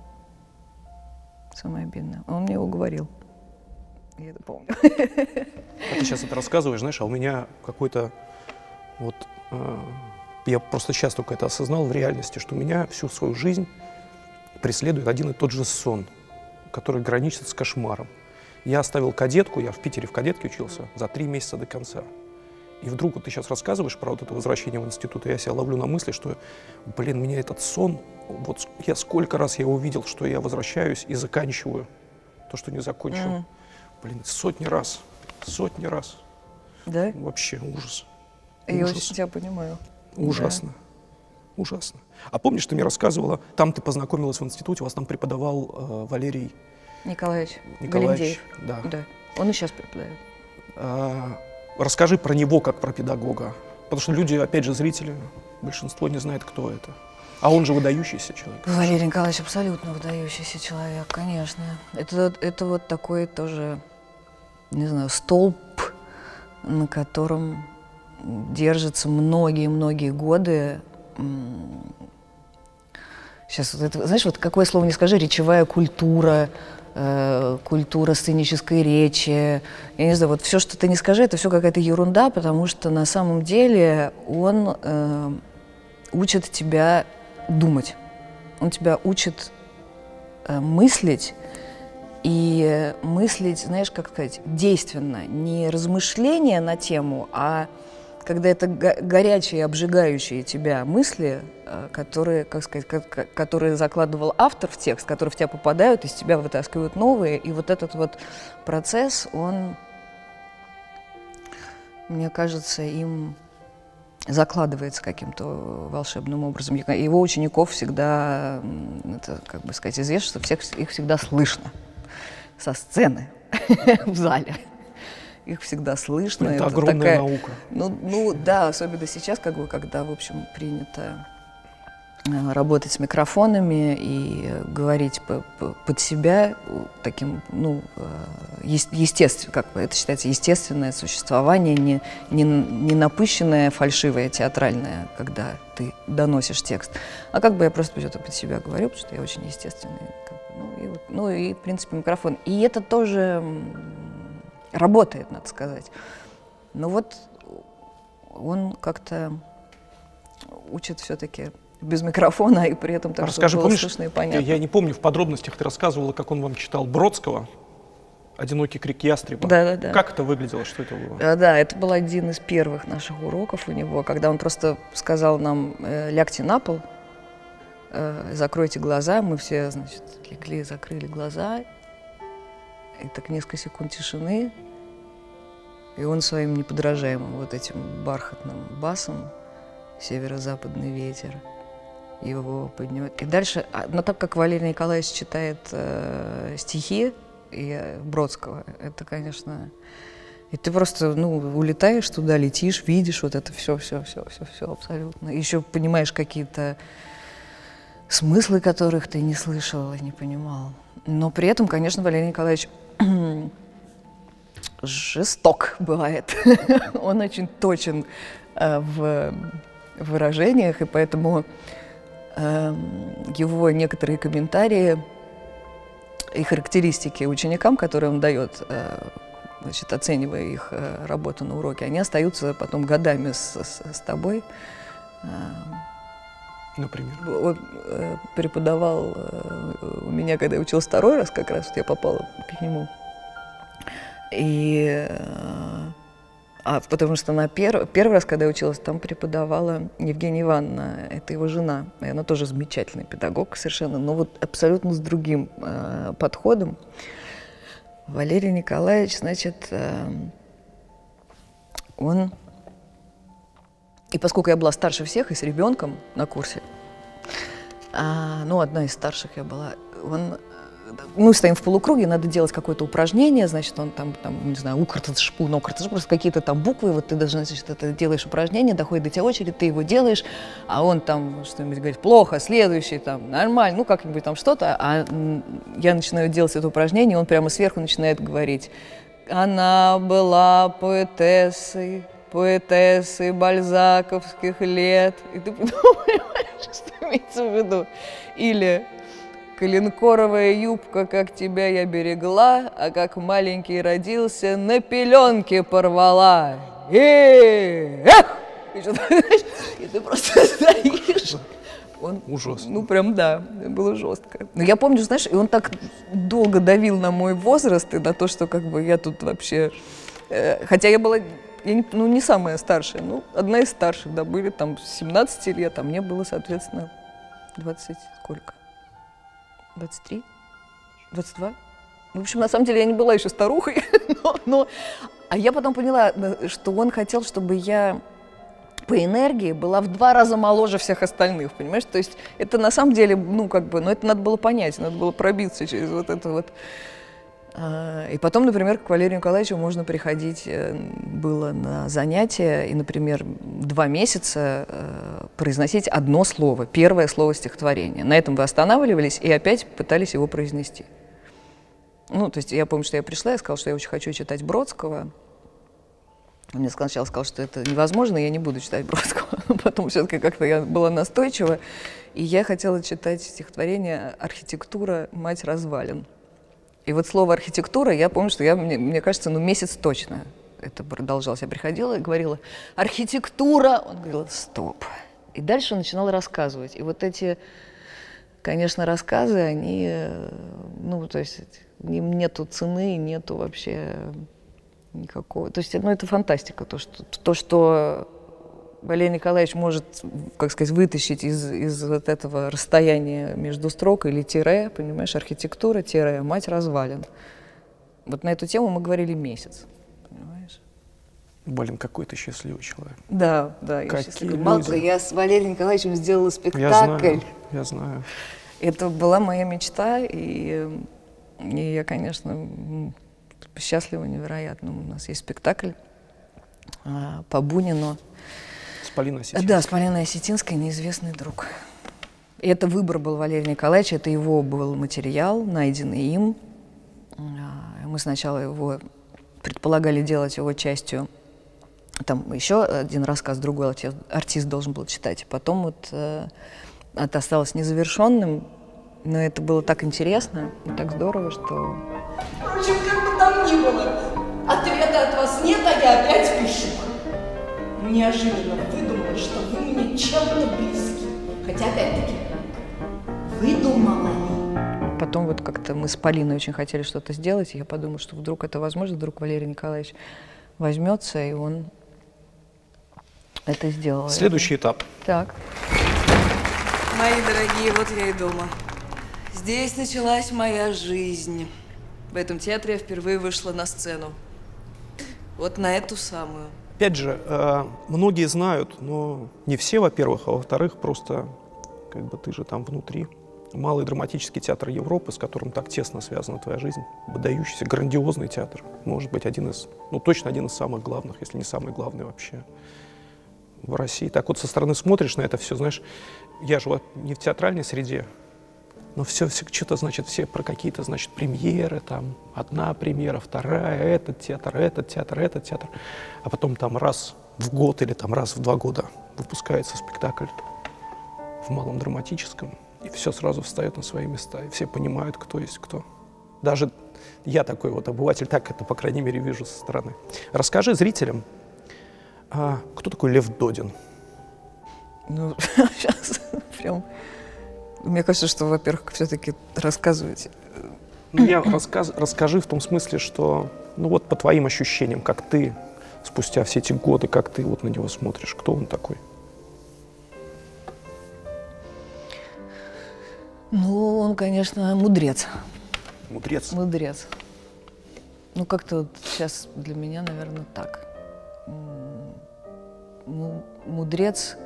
Самое обидное. Он мне его говорил. Я это помню. А ты сейчас это рассказываешь, знаешь, а у меня какой-то вот... я просто сейчас только это осознал в реальности, что меня всю свою жизнь преследует один и тот же сон, который граничит с кошмаром. Я оставил кадетку, я в Питере в кадетке учился за 3 месяца до конца. И вдруг вот ты сейчас рассказываешь про вот это возвращение в институт, и я себя ловлю на мысли, что, меня этот сон, вот я сколько раз я увидел, что я возвращаюсь и заканчиваю то, что не закончил. Сотни раз. Да? Вообще ужас. Я ужас. очень тебя понимаю. Ужасно. Ужасно. А помнишь, ты мне рассказывала, там ты познакомилась в институте, у вас там преподавал Валерий Николаевич Николаевич. Галиндеев. Да. Да. Он и сейчас преподает. Расскажи про него как про педагога. Потому что люди, опять же, зрители, большинство не знает, кто это. А он же выдающийся человек. Валерий Николаевич абсолютно выдающийся человек, конечно. Это вот такой тоже, не знаю, столб, на котором держится многие-многие годы. Сейчас, вот это, знаешь, вот какое слово не скажи, речевая культура, культура сценической речи. Я не знаю, вот все, что ты не скажи, это все какая-то ерунда, потому что на самом деле он учит тебя думать. Он тебя учит мыслить, и мыслить, знаешь, как сказать, действенно. Не размышления на тему, а когда это горячие, обжигающие тебя мысли, которые, как сказать, которые закладывал автор в текст, которые в тебя попадают, из тебя вытаскивают новые. И вот этот вот процесс, он, мне кажется, им закладывается каким-то волшебным образом. Его учеников всегда, это, как бы сказать, известно, что их всегда слышно со сцены в зале. Их всегда слышно. Это огромная наука. Ну да, особенно сейчас, как бы, когда, в общем, принято работать с микрофонами и говорить под себя таким, ну, естественно, как бы это считается естественное существование, не напыщенное, фальшивое, театральное, когда ты доносишь текст. А как бы я просто что-то под себя говорю, потому что я очень естественный. Как бы, ну и, в принципе, микрофон. И это тоже работает, надо сказать. Но вот он как-то учит все-таки без микрофона, и при этом так, расскажи, чтобы было помнишь, слышно и понятно. Я не помню в подробностях, ты рассказывала, как он вам читал Бродского «Одинокий крик ястреба». Да. Как это выглядело, что это было? Да, это был один из первых наших уроков у него, когда он просто сказал нам: лягте на пол, закройте глаза. Мы все, значит, легли, закрыли глаза, и так несколько секунд тишины, и он своим неподражаемым вот этим бархатным басом «Северо-западный ветер» его поднимает. И дальше, но так как Валерий Николаевич читает стихи и Бродского, это, конечно, и ты просто, ну, улетаешь туда, летишь, видишь вот это все абсолютно. И еще понимаешь какие-то смыслы, которых ты не слышал и не понимал. Но при этом, конечно, Валерий Николаевич жесток бывает. Он очень точен в выражениях, и поэтому его некоторые комментарии и характеристики ученикам, которые он дает, значит, оценивая их работу на уроке, они остаются потом годами с тобой. Например? Он преподавал у меня, когда я училась второй раз, как раз вот я попала к нему. И потому что на первый раз, когда я училась, там преподавала Евгения Ивановна, это его жена. И она тоже замечательный педагог совершенно, но вот абсолютно с другим подходом. Валерий Николаевич, значит, он... И поскольку я была старше всех и с ребенком на курсе, ну, одна из старших я была, мы стоим в полукруге, надо делать какое-то упражнение, значит, он там не знаю, укртышпу, просто какие-то там буквы, вот ты даже, значит, это делаешь упражнение, доходит до тебя очередь, ты его делаешь, а он там что-нибудь говорит: плохо, следующий, там, нормально, ну, как-нибудь там что-то, а я начинаю делать это упражнение, он прямо сверху начинает говорить: она была поэтессой бальзаковских лет. И ты понимаешь, что имеется в виду. Или: коленкоровая юбка, как тебя я берегла, а как маленький родился, на пеленке порвала. Эх! И ты просто стоишь. Ужасно. Ну, прям, да, было жестко. Но я помню, знаешь, и он так долго давил на мой возраст и на то, что как бы я тут вообще... Хотя я была... не самая старшая, ну, одна из старших, да, были там с 17 лет, а мне было, соответственно, 20 сколько? 23? 22? В общем, на самом деле я не была еще старухой, а я потом поняла, что он хотел, чтобы я по энергии была в 2 раза моложе всех остальных, понимаешь? То есть это на самом деле, ну, как бы, ну, это надо было понять, надо было пробиться через вот это вот. И потом, например, к Валерию Николаевичу можно приходить было на занятия и, например, 2 месяца произносить одно слово, первое слово стихотворения. На этом вы останавливались и опять пытались его произнести. Ну, то есть я помню, что я пришла, я сказала, что я очень хочу читать Бродского. Он мне сначала сказал, что это невозможно, я не буду читать Бродского. Потом все-таки как-то я была настойчива, и я хотела читать стихотворение «Архитектура, мать развалин». И вот слово «архитектура», я помню, что мне кажется, ну, месяц точно это продолжалось. Я приходила и говорила «архитектура». Он говорил «стоп». И дальше он начинал рассказывать. И вот эти, конечно, рассказы, они, ну, то есть им нету цены, нету вообще никакого. То есть, ну, это фантастика, то, что Валерий Николаевич может, как сказать, вытащить из вот этого расстояния между строк или тире, понимаешь, архитектура, тире, мать развалин. Вот на эту тему мы говорили месяц, понимаешь? Блин, какой ты счастливый человек. Да, я Какие счастлива. Мало того, люди. я с Валерием Николаевичем сделала спектакль. Я знаю. Это была моя мечта, и я, конечно, счастлива невероятно. У нас есть спектакль по Бунину. С Полиной Осетинской. Да, с Полиной Осетинской «Неизвестный друг». И это выбор был Валерия Николаевича, это его был материал, найденный им. Мы сначала его предполагали делать его частью. Там еще один рассказ, другой артист должен был читать. Потом вот это осталось незавершенным, но это было так интересно и так здорово, что... Впрочем, как бы там ни было, ответа от вас нет, а я опять пишу. Неожиданно выдумала, что вы мне чем-то близки. Хотя, опять-таки, выдумала ли? Потом вот как-то мы с Полиной очень хотели что-то сделать, и я подумала, что вдруг это возможно, вдруг Валерий Николаевич возьмется, и он это сделал. Следующий этап. Так. Мои дорогие, вот я и дома. Здесь началась моя жизнь. В этом театре я впервые вышла на сцену. Вот на эту самую. Опять же, многие знают, но не все, во-первых, а во-вторых, просто, как бы ты же там внутри. Малый драматический театр Европы, с которым так тесно связана твоя жизнь, выдающийся, грандиозный театр, может быть, один из, ну, точно один из самых главных, если не самый главный вообще в России. Так вот, со стороны смотришь на это все, знаешь, я же вот не в театральной среде, но все что-то, значит, все про какие-то, значит, премьеры, там, одна премьера, вторая, этот театр, этот театр, этот театр. А потом там раз в год или там раз в 2 года выпускается спектакль в малом драматическом, и все сразу встает на свои места, и все понимают, кто есть кто. Даже я такой вот обыватель, так это, по крайней мере, вижу со стороны. Расскажи зрителям, кто такой Лев Додин? Ну, сейчас прям... Мне кажется, что, во-первых, все-таки рассказывать. Ну, расскажи в том смысле, что, ну вот по твоим ощущениям, как ты спустя все эти годы, как ты вот на него смотришь, кто он такой? Ну, он, конечно, мудрец. Мудрец? Мудрец. Ну, как-то вот сейчас для меня, наверное, так. Мудрец,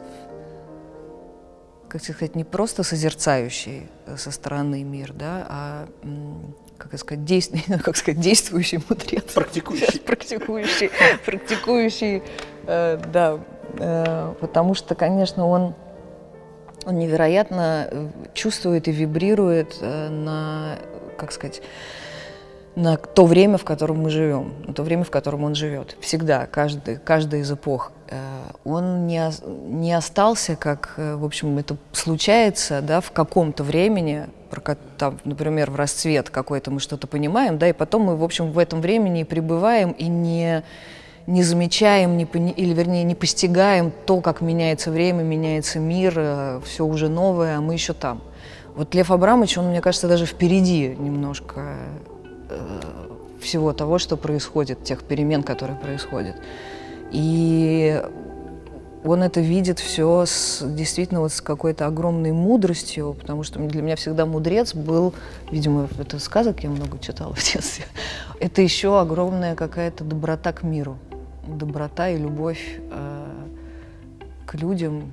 как сказать, не просто созерцающий со стороны мир, да, а, как сказать, действующий мудрец. Практикующий. Практикующий, да. Потому что, конечно, он невероятно чувствует и вибрирует на, как сказать, на то время, в котором мы живем, на то время, в котором он живет. Всегда, каждая из эпох. Он не остался, как, в общем, это случается, да, в каком-то времени, там, например, в расцвет какой-то мы что-то понимаем, да, и потом мы, в общем, в этом времени пребываем и не замечаем, или, вернее, не постигаем то, как меняется время, меняется мир, все уже новое, а мы еще там. Вот Лев Абрамович, он, мне кажется, даже впереди немножко всего того, что происходит, тех перемен, которые происходят. И он это видит все действительно вот с какой-то огромной мудростью, потому что для меня всегда мудрец был, видимо, это сказок я много читала в детстве, это еще огромная какая-то доброта к миру, доброта и любовь к людям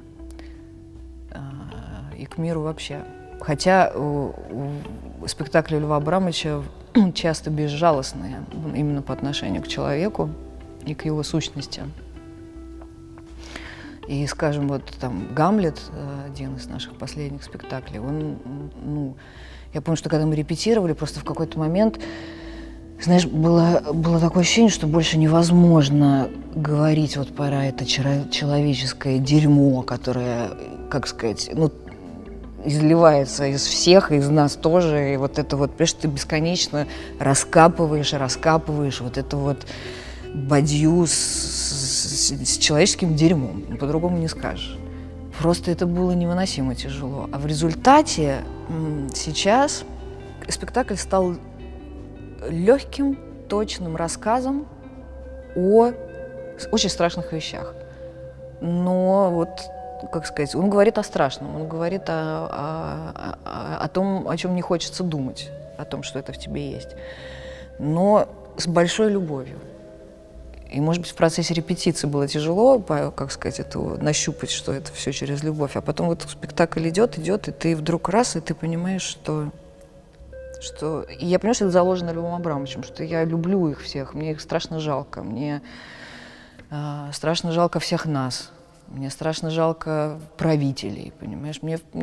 и к миру вообще. Хотя спектакли Льва Абрамовича часто безжалостные именно по отношению к человеку и к его сущности. И, скажем, вот там «Гамлет», один из наших последних спектаклей, он, ну, я помню, что когда мы репетировали, просто в какой-то момент, знаешь, было такое ощущение, что больше невозможно говорить вот про это человеческое дерьмо, которое, как сказать, ну, изливается из всех, из нас тоже, и вот это вот, понимаешь, ты бесконечно раскапываешь вот это вот бадью с человеческим дерьмом, по-другому не скажешь. Просто это было невыносимо тяжело. А в результате сейчас спектакль стал легким, точным рассказом о очень страшных вещах. Но вот, как сказать, он говорит о страшном, он говорит о том, о чем не хочется думать, о том, что это в тебе есть. Но с большой любовью. И, может быть, в процессе репетиции было тяжело, как сказать, это нащупать, что это все через любовь. А потом вот спектакль идет, и ты вдруг раз, и ты понимаешь, что... И я понимаю, что это заложено Львом Абрамовичем, что я люблю их всех, мне их страшно жалко. Мне страшно жалко всех нас. Мне страшно жалко правителей, понимаешь?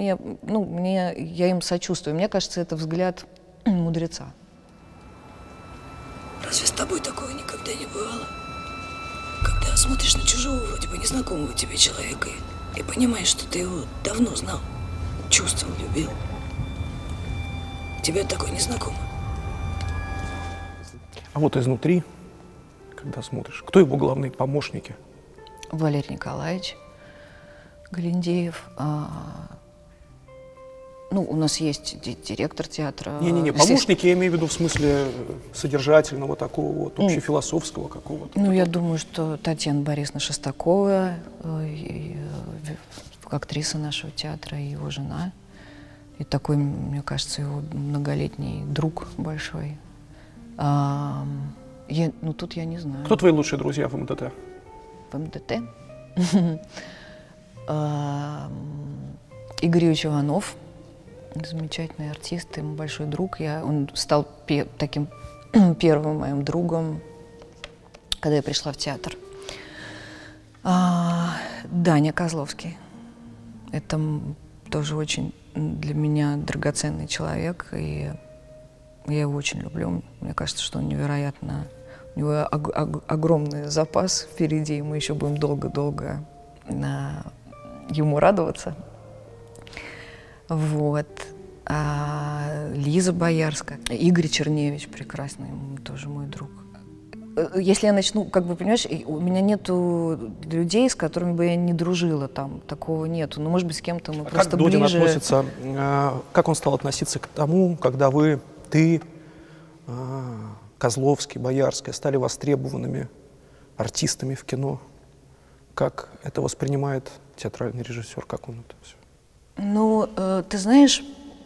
Я им сочувствую. Мне кажется, это взгляд мудреца. Разве с тобой такого никогда не бывало? Когда смотришь на чужого, вроде бы незнакомого тебе человека, и понимаешь, что ты его давно знал, чувствовал, любил. Тебе такое незнакомо. А вот изнутри, когда смотришь, кто его главные помощники? Валерий Николаевич Галиндеев. У нас есть директор театра. Не-не-не, помощники я имею в виду в смысле содержательного такого вот, общефилософского какого-то. Я думаю, что Татьяна Борисовна Шестакова, актриса нашего театра, и его жена. И такой, мне кажется, его многолетний друг большой. Тут я не знаю. Кто твои лучшие друзья в МДТ? В МДТ? Игорь Юрьевич Иванов, замечательный артист, ему большой друг. Он стал таким первым моим другом, когда я пришла в театр. Даня Козловский. Это тоже очень для меня драгоценный человек, и я его очень люблю. Мне кажется, что он невероятно... У него огромный запас впереди, и мы еще будем долго-долго ему радоваться. Вот. Лиза Боярская, Игорь Черневич прекрасный, тоже мой друг. Если я начну, понимаешь, у меня нету людей, с которыми бы я не дружила, там, такого нету. Но, может быть, с кем-то мы просто ближе. Как Додин относится, как он стал относиться к тому, когда ты, Козловский, Боярская стали востребованными артистами в кино? Как это воспринимает театральный режиссер? Как он это все? Ты знаешь,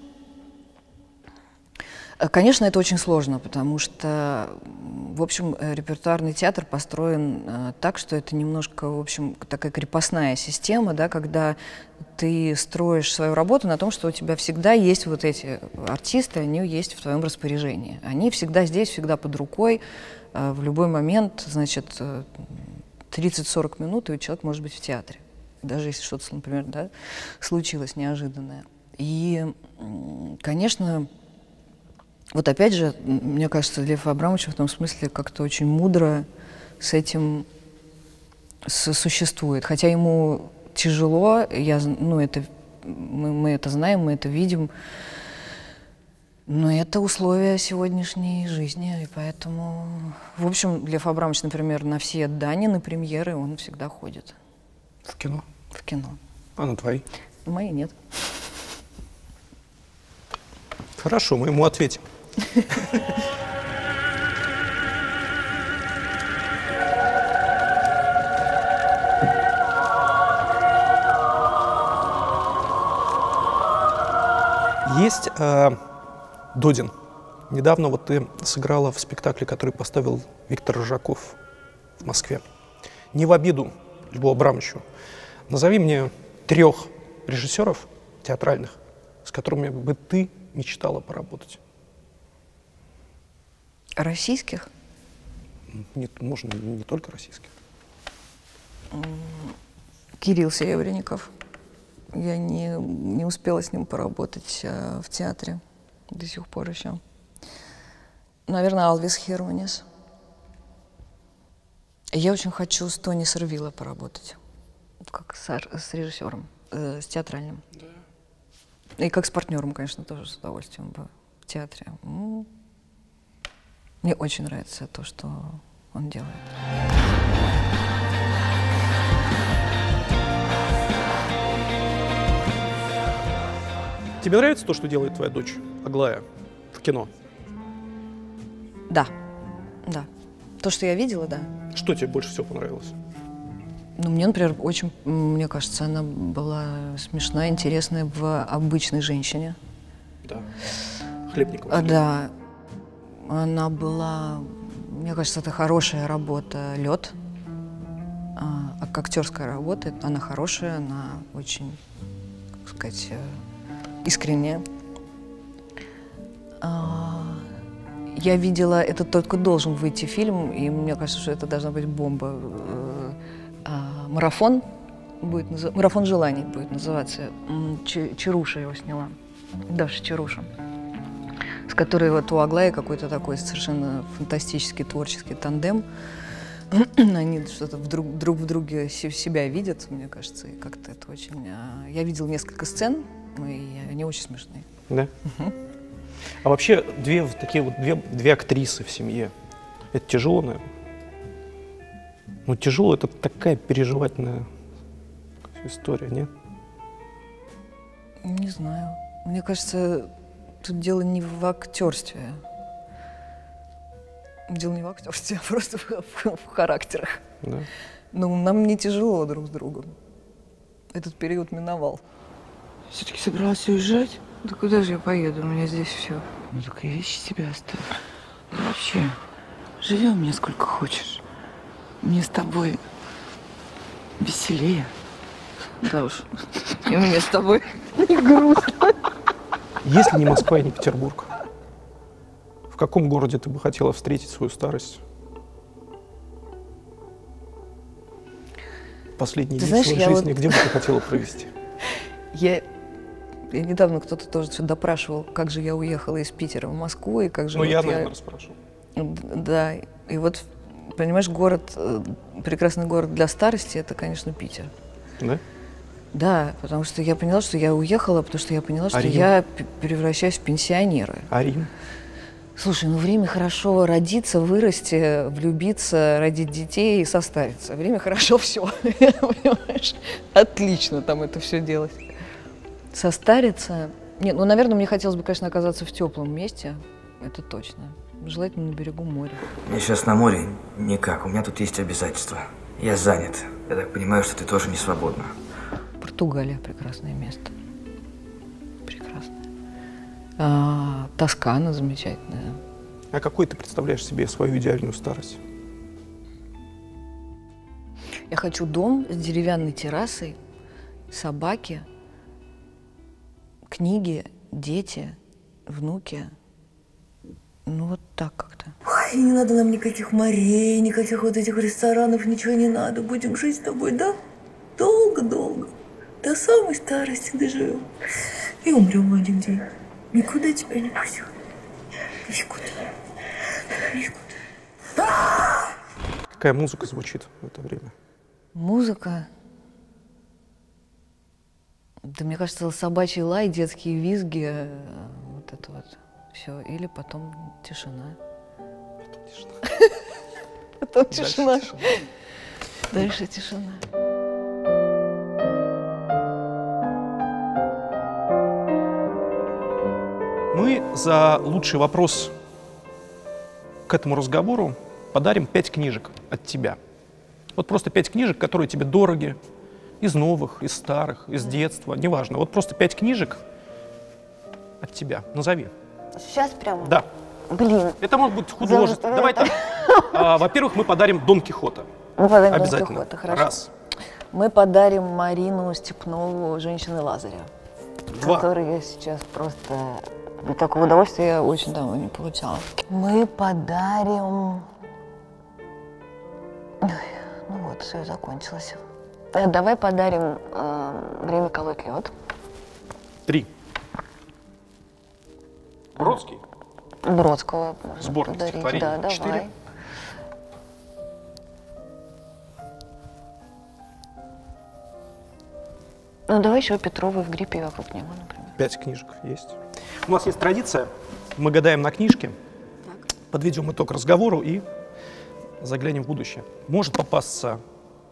конечно, это очень сложно, потому что, в общем, репертуарный театр построен так, что это немножко, в общем, такая крепостная система, да, когда ты строишь свою работу на том, что у тебя всегда есть вот эти артисты, они есть в твоем распоряжении. Они всегда здесь, всегда под рукой, в любой момент, значит, 30-40 минут, и человек может быть в театре. Даже если что-то, например, да, случилось неожиданное. И, конечно, вот опять же, мне кажется, Лев Абрамович в том смысле как-то очень мудро с этим существует. Хотя ему тяжело, мы это знаем, мы это видим, но это условия сегодняшней жизни, и поэтому... В общем, Лев Абрамович, например, на все Данины премьеры он всегда ходит. В кино? В кино. А на твои? Мои нет. Хорошо, мы ему ответим. Есть Додин. Недавно вот ты сыграла в спектакле, который поставил Виктор Рыжаков в Москве. Не в обиду Льву Абрамовичу. Назови мне 3 режиссеров театральных, с которыми бы ты мечтала поработать. Российских? Нет, можно не только российских. Кирилл Серебренников. Я не успела с ним поработать в театре до сих пор еще. Наверное, Алвис Херманис. Я очень хочу с Тони Сервилла поработать, как с режиссером, с театральным. Да. И как с партнером, конечно, тоже с удовольствием бы в театре. Мне очень нравится то, что он делает. Тебе нравится то, что делает твоя дочь Аглая в кино? Да, да. То, что я видела, да. Что тебе больше всего понравилось? Ну, мне, например, очень, мне кажется, она была смешная, интересная в «Обычной женщине». Да. Хлебникова. Да. Она была, мне кажется, это хорошая работа «Лед». А как актерская работа, она хорошая, она очень, как сказать, искренняя. Я видела, это только должен выйти фильм, и мне кажется, что это должна быть бомба. «Марафон» будет «Марафон желаний» будет называться. Чаруша его сняла, Даша Чаруша, с которой вот у Аглаи какой-то такой совершенно фантастический творческий тандем. Они что-то друг в друге себя видят, мне кажется, и как-то это очень... Я видела несколько сцен, и они очень смешные. Да? А вообще две актрисы в семье, это тяжело, наверное? Ну, тяжело, это такая переживательная история, нет? Не знаю. Мне кажется, тут дело не в актерстве. Дело не в актерстве, а просто в характерах. Да. Ну, нам не тяжело друг с другом. Этот период миновал. Все-таки собралась уезжать? Да куда же я поеду? У меня здесь все. Ну, только и вещи себе оставь. И вообще, живем мне сколько хочешь. Мне с тобой веселее. Да уж. И мне с тобой не грустно. Если не Москва и не Петербург, в каком городе ты бы хотела встретить свою старость? Последние дни своей жизни, где бы ты хотела провести? Я недавно кто-то тоже допрашивал, как же я уехала из Питера в Москву, и как же... Ну, я, наверное, спрашивал. Да, и вот, понимаешь, прекрасный город для старости, это, конечно, Питер. Да? Да, потому что я поняла, что я уехала, потому что я поняла, что я превращаюсь в пенсионера. А Рим? Слушай, ну время хорошо родиться, вырасти, влюбиться, родить детей и состариться. Время хорошо все, понимаешь? Отлично там это все делать. Состариться... Нет, ну, наверное, мне хотелось бы, конечно, оказаться в теплом месте, это точно. Желательно на берегу моря. Я сейчас на море никак, у меня тут есть обязательства. Я занят. Я так понимаю, что ты тоже не свободна. Португалия – прекрасное место. Прекрасное. Тоскана замечательная. А какой ты представляешь себе свою идеальную старость? Я хочу дом с деревянной террасой, собаки, книги, дети, внуки. Ну, вот так как-то. Ой, не надо нам никаких морей, никаких вот этих ресторанов, ничего не надо. Будем жить с тобой, да? Долго-долго. До самой старости доживем. И умрем в один день. Никуда тебя не пустим. Никуда. Никуда. Какая музыка звучит в это время? Музыка? Да, мне кажется, собачий лай, детские визги, вот это вот все. Или потом тишина. Потом тишина. Дальше тишина. Мы за лучший вопрос к этому разговору подарим 5 книжек от тебя. Вот просто 5 книжек, которые тебе дороги, из новых, из старых, из детства, неважно. Вот просто 5 книжек от тебя. Назови. Сейчас прямо? Да. Блин. Это может быть художество. Давай так. Во-первых, мы подарим Дон Кихота. Мы подарим обязательно. Дон Кихота, хорошо. Раз. Мы подарим Марину Степнову «Женщины Лазаря», 2. который я сейчас просто... Такого удовольствия я очень давно не получала. Мы подарим... Ой, ну вот, все, закончилось. Давай подарим «Время колоть лед». 3. Бродский. Бродского можно Сборник подарить. стихотворений. Да, давай. 4. Ну, давай еще Петрова «В гриппе и вокруг него», например. 5 книжек есть. У нас есть традиция. Мы гадаем на книжке, подведем итог разговору и заглянем в будущее. Может попасться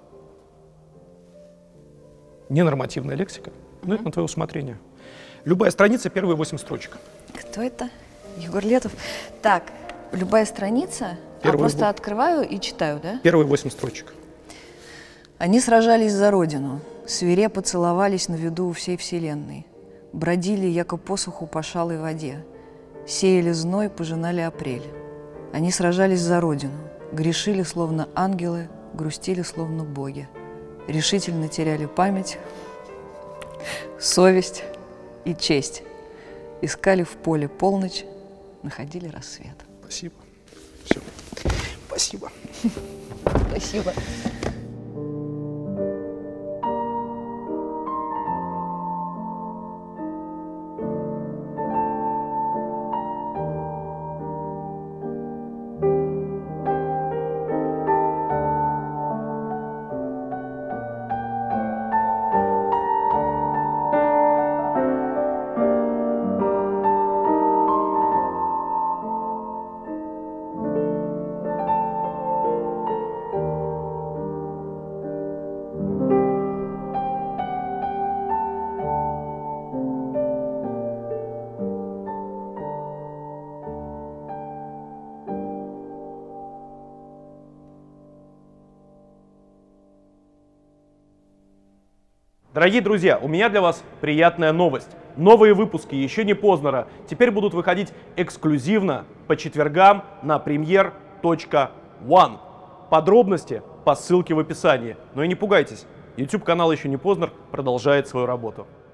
ненормативная лексика, но это на твое усмотрение. Любая страница, первые 8 строчек. Кто это? Егор Летов. Так, любая страница, просто открываю и читаю, да? Первые 8 строчек. Они сражались за родину, свирепо целовались на виду у всей вселенной, бродили, яко посуху по шалой воде, сеяли зной, пожинали апрель. Они сражались за родину, грешили, словно ангелы, грустили, словно боги, решительно теряли память, совесть и честь, искали в поле полночь, находили рассвет. Спасибо. Все. Спасибо. Спасибо. Дорогие друзья, у меня для вас приятная новость. Новые выпуски «Еще не Познера» теперь будут выходить эксклюзивно по четвергам на premier.one. Подробности по ссылке в описании. Но и не пугайтесь, YouTube-канал «Еще не Познер» продолжает свою работу.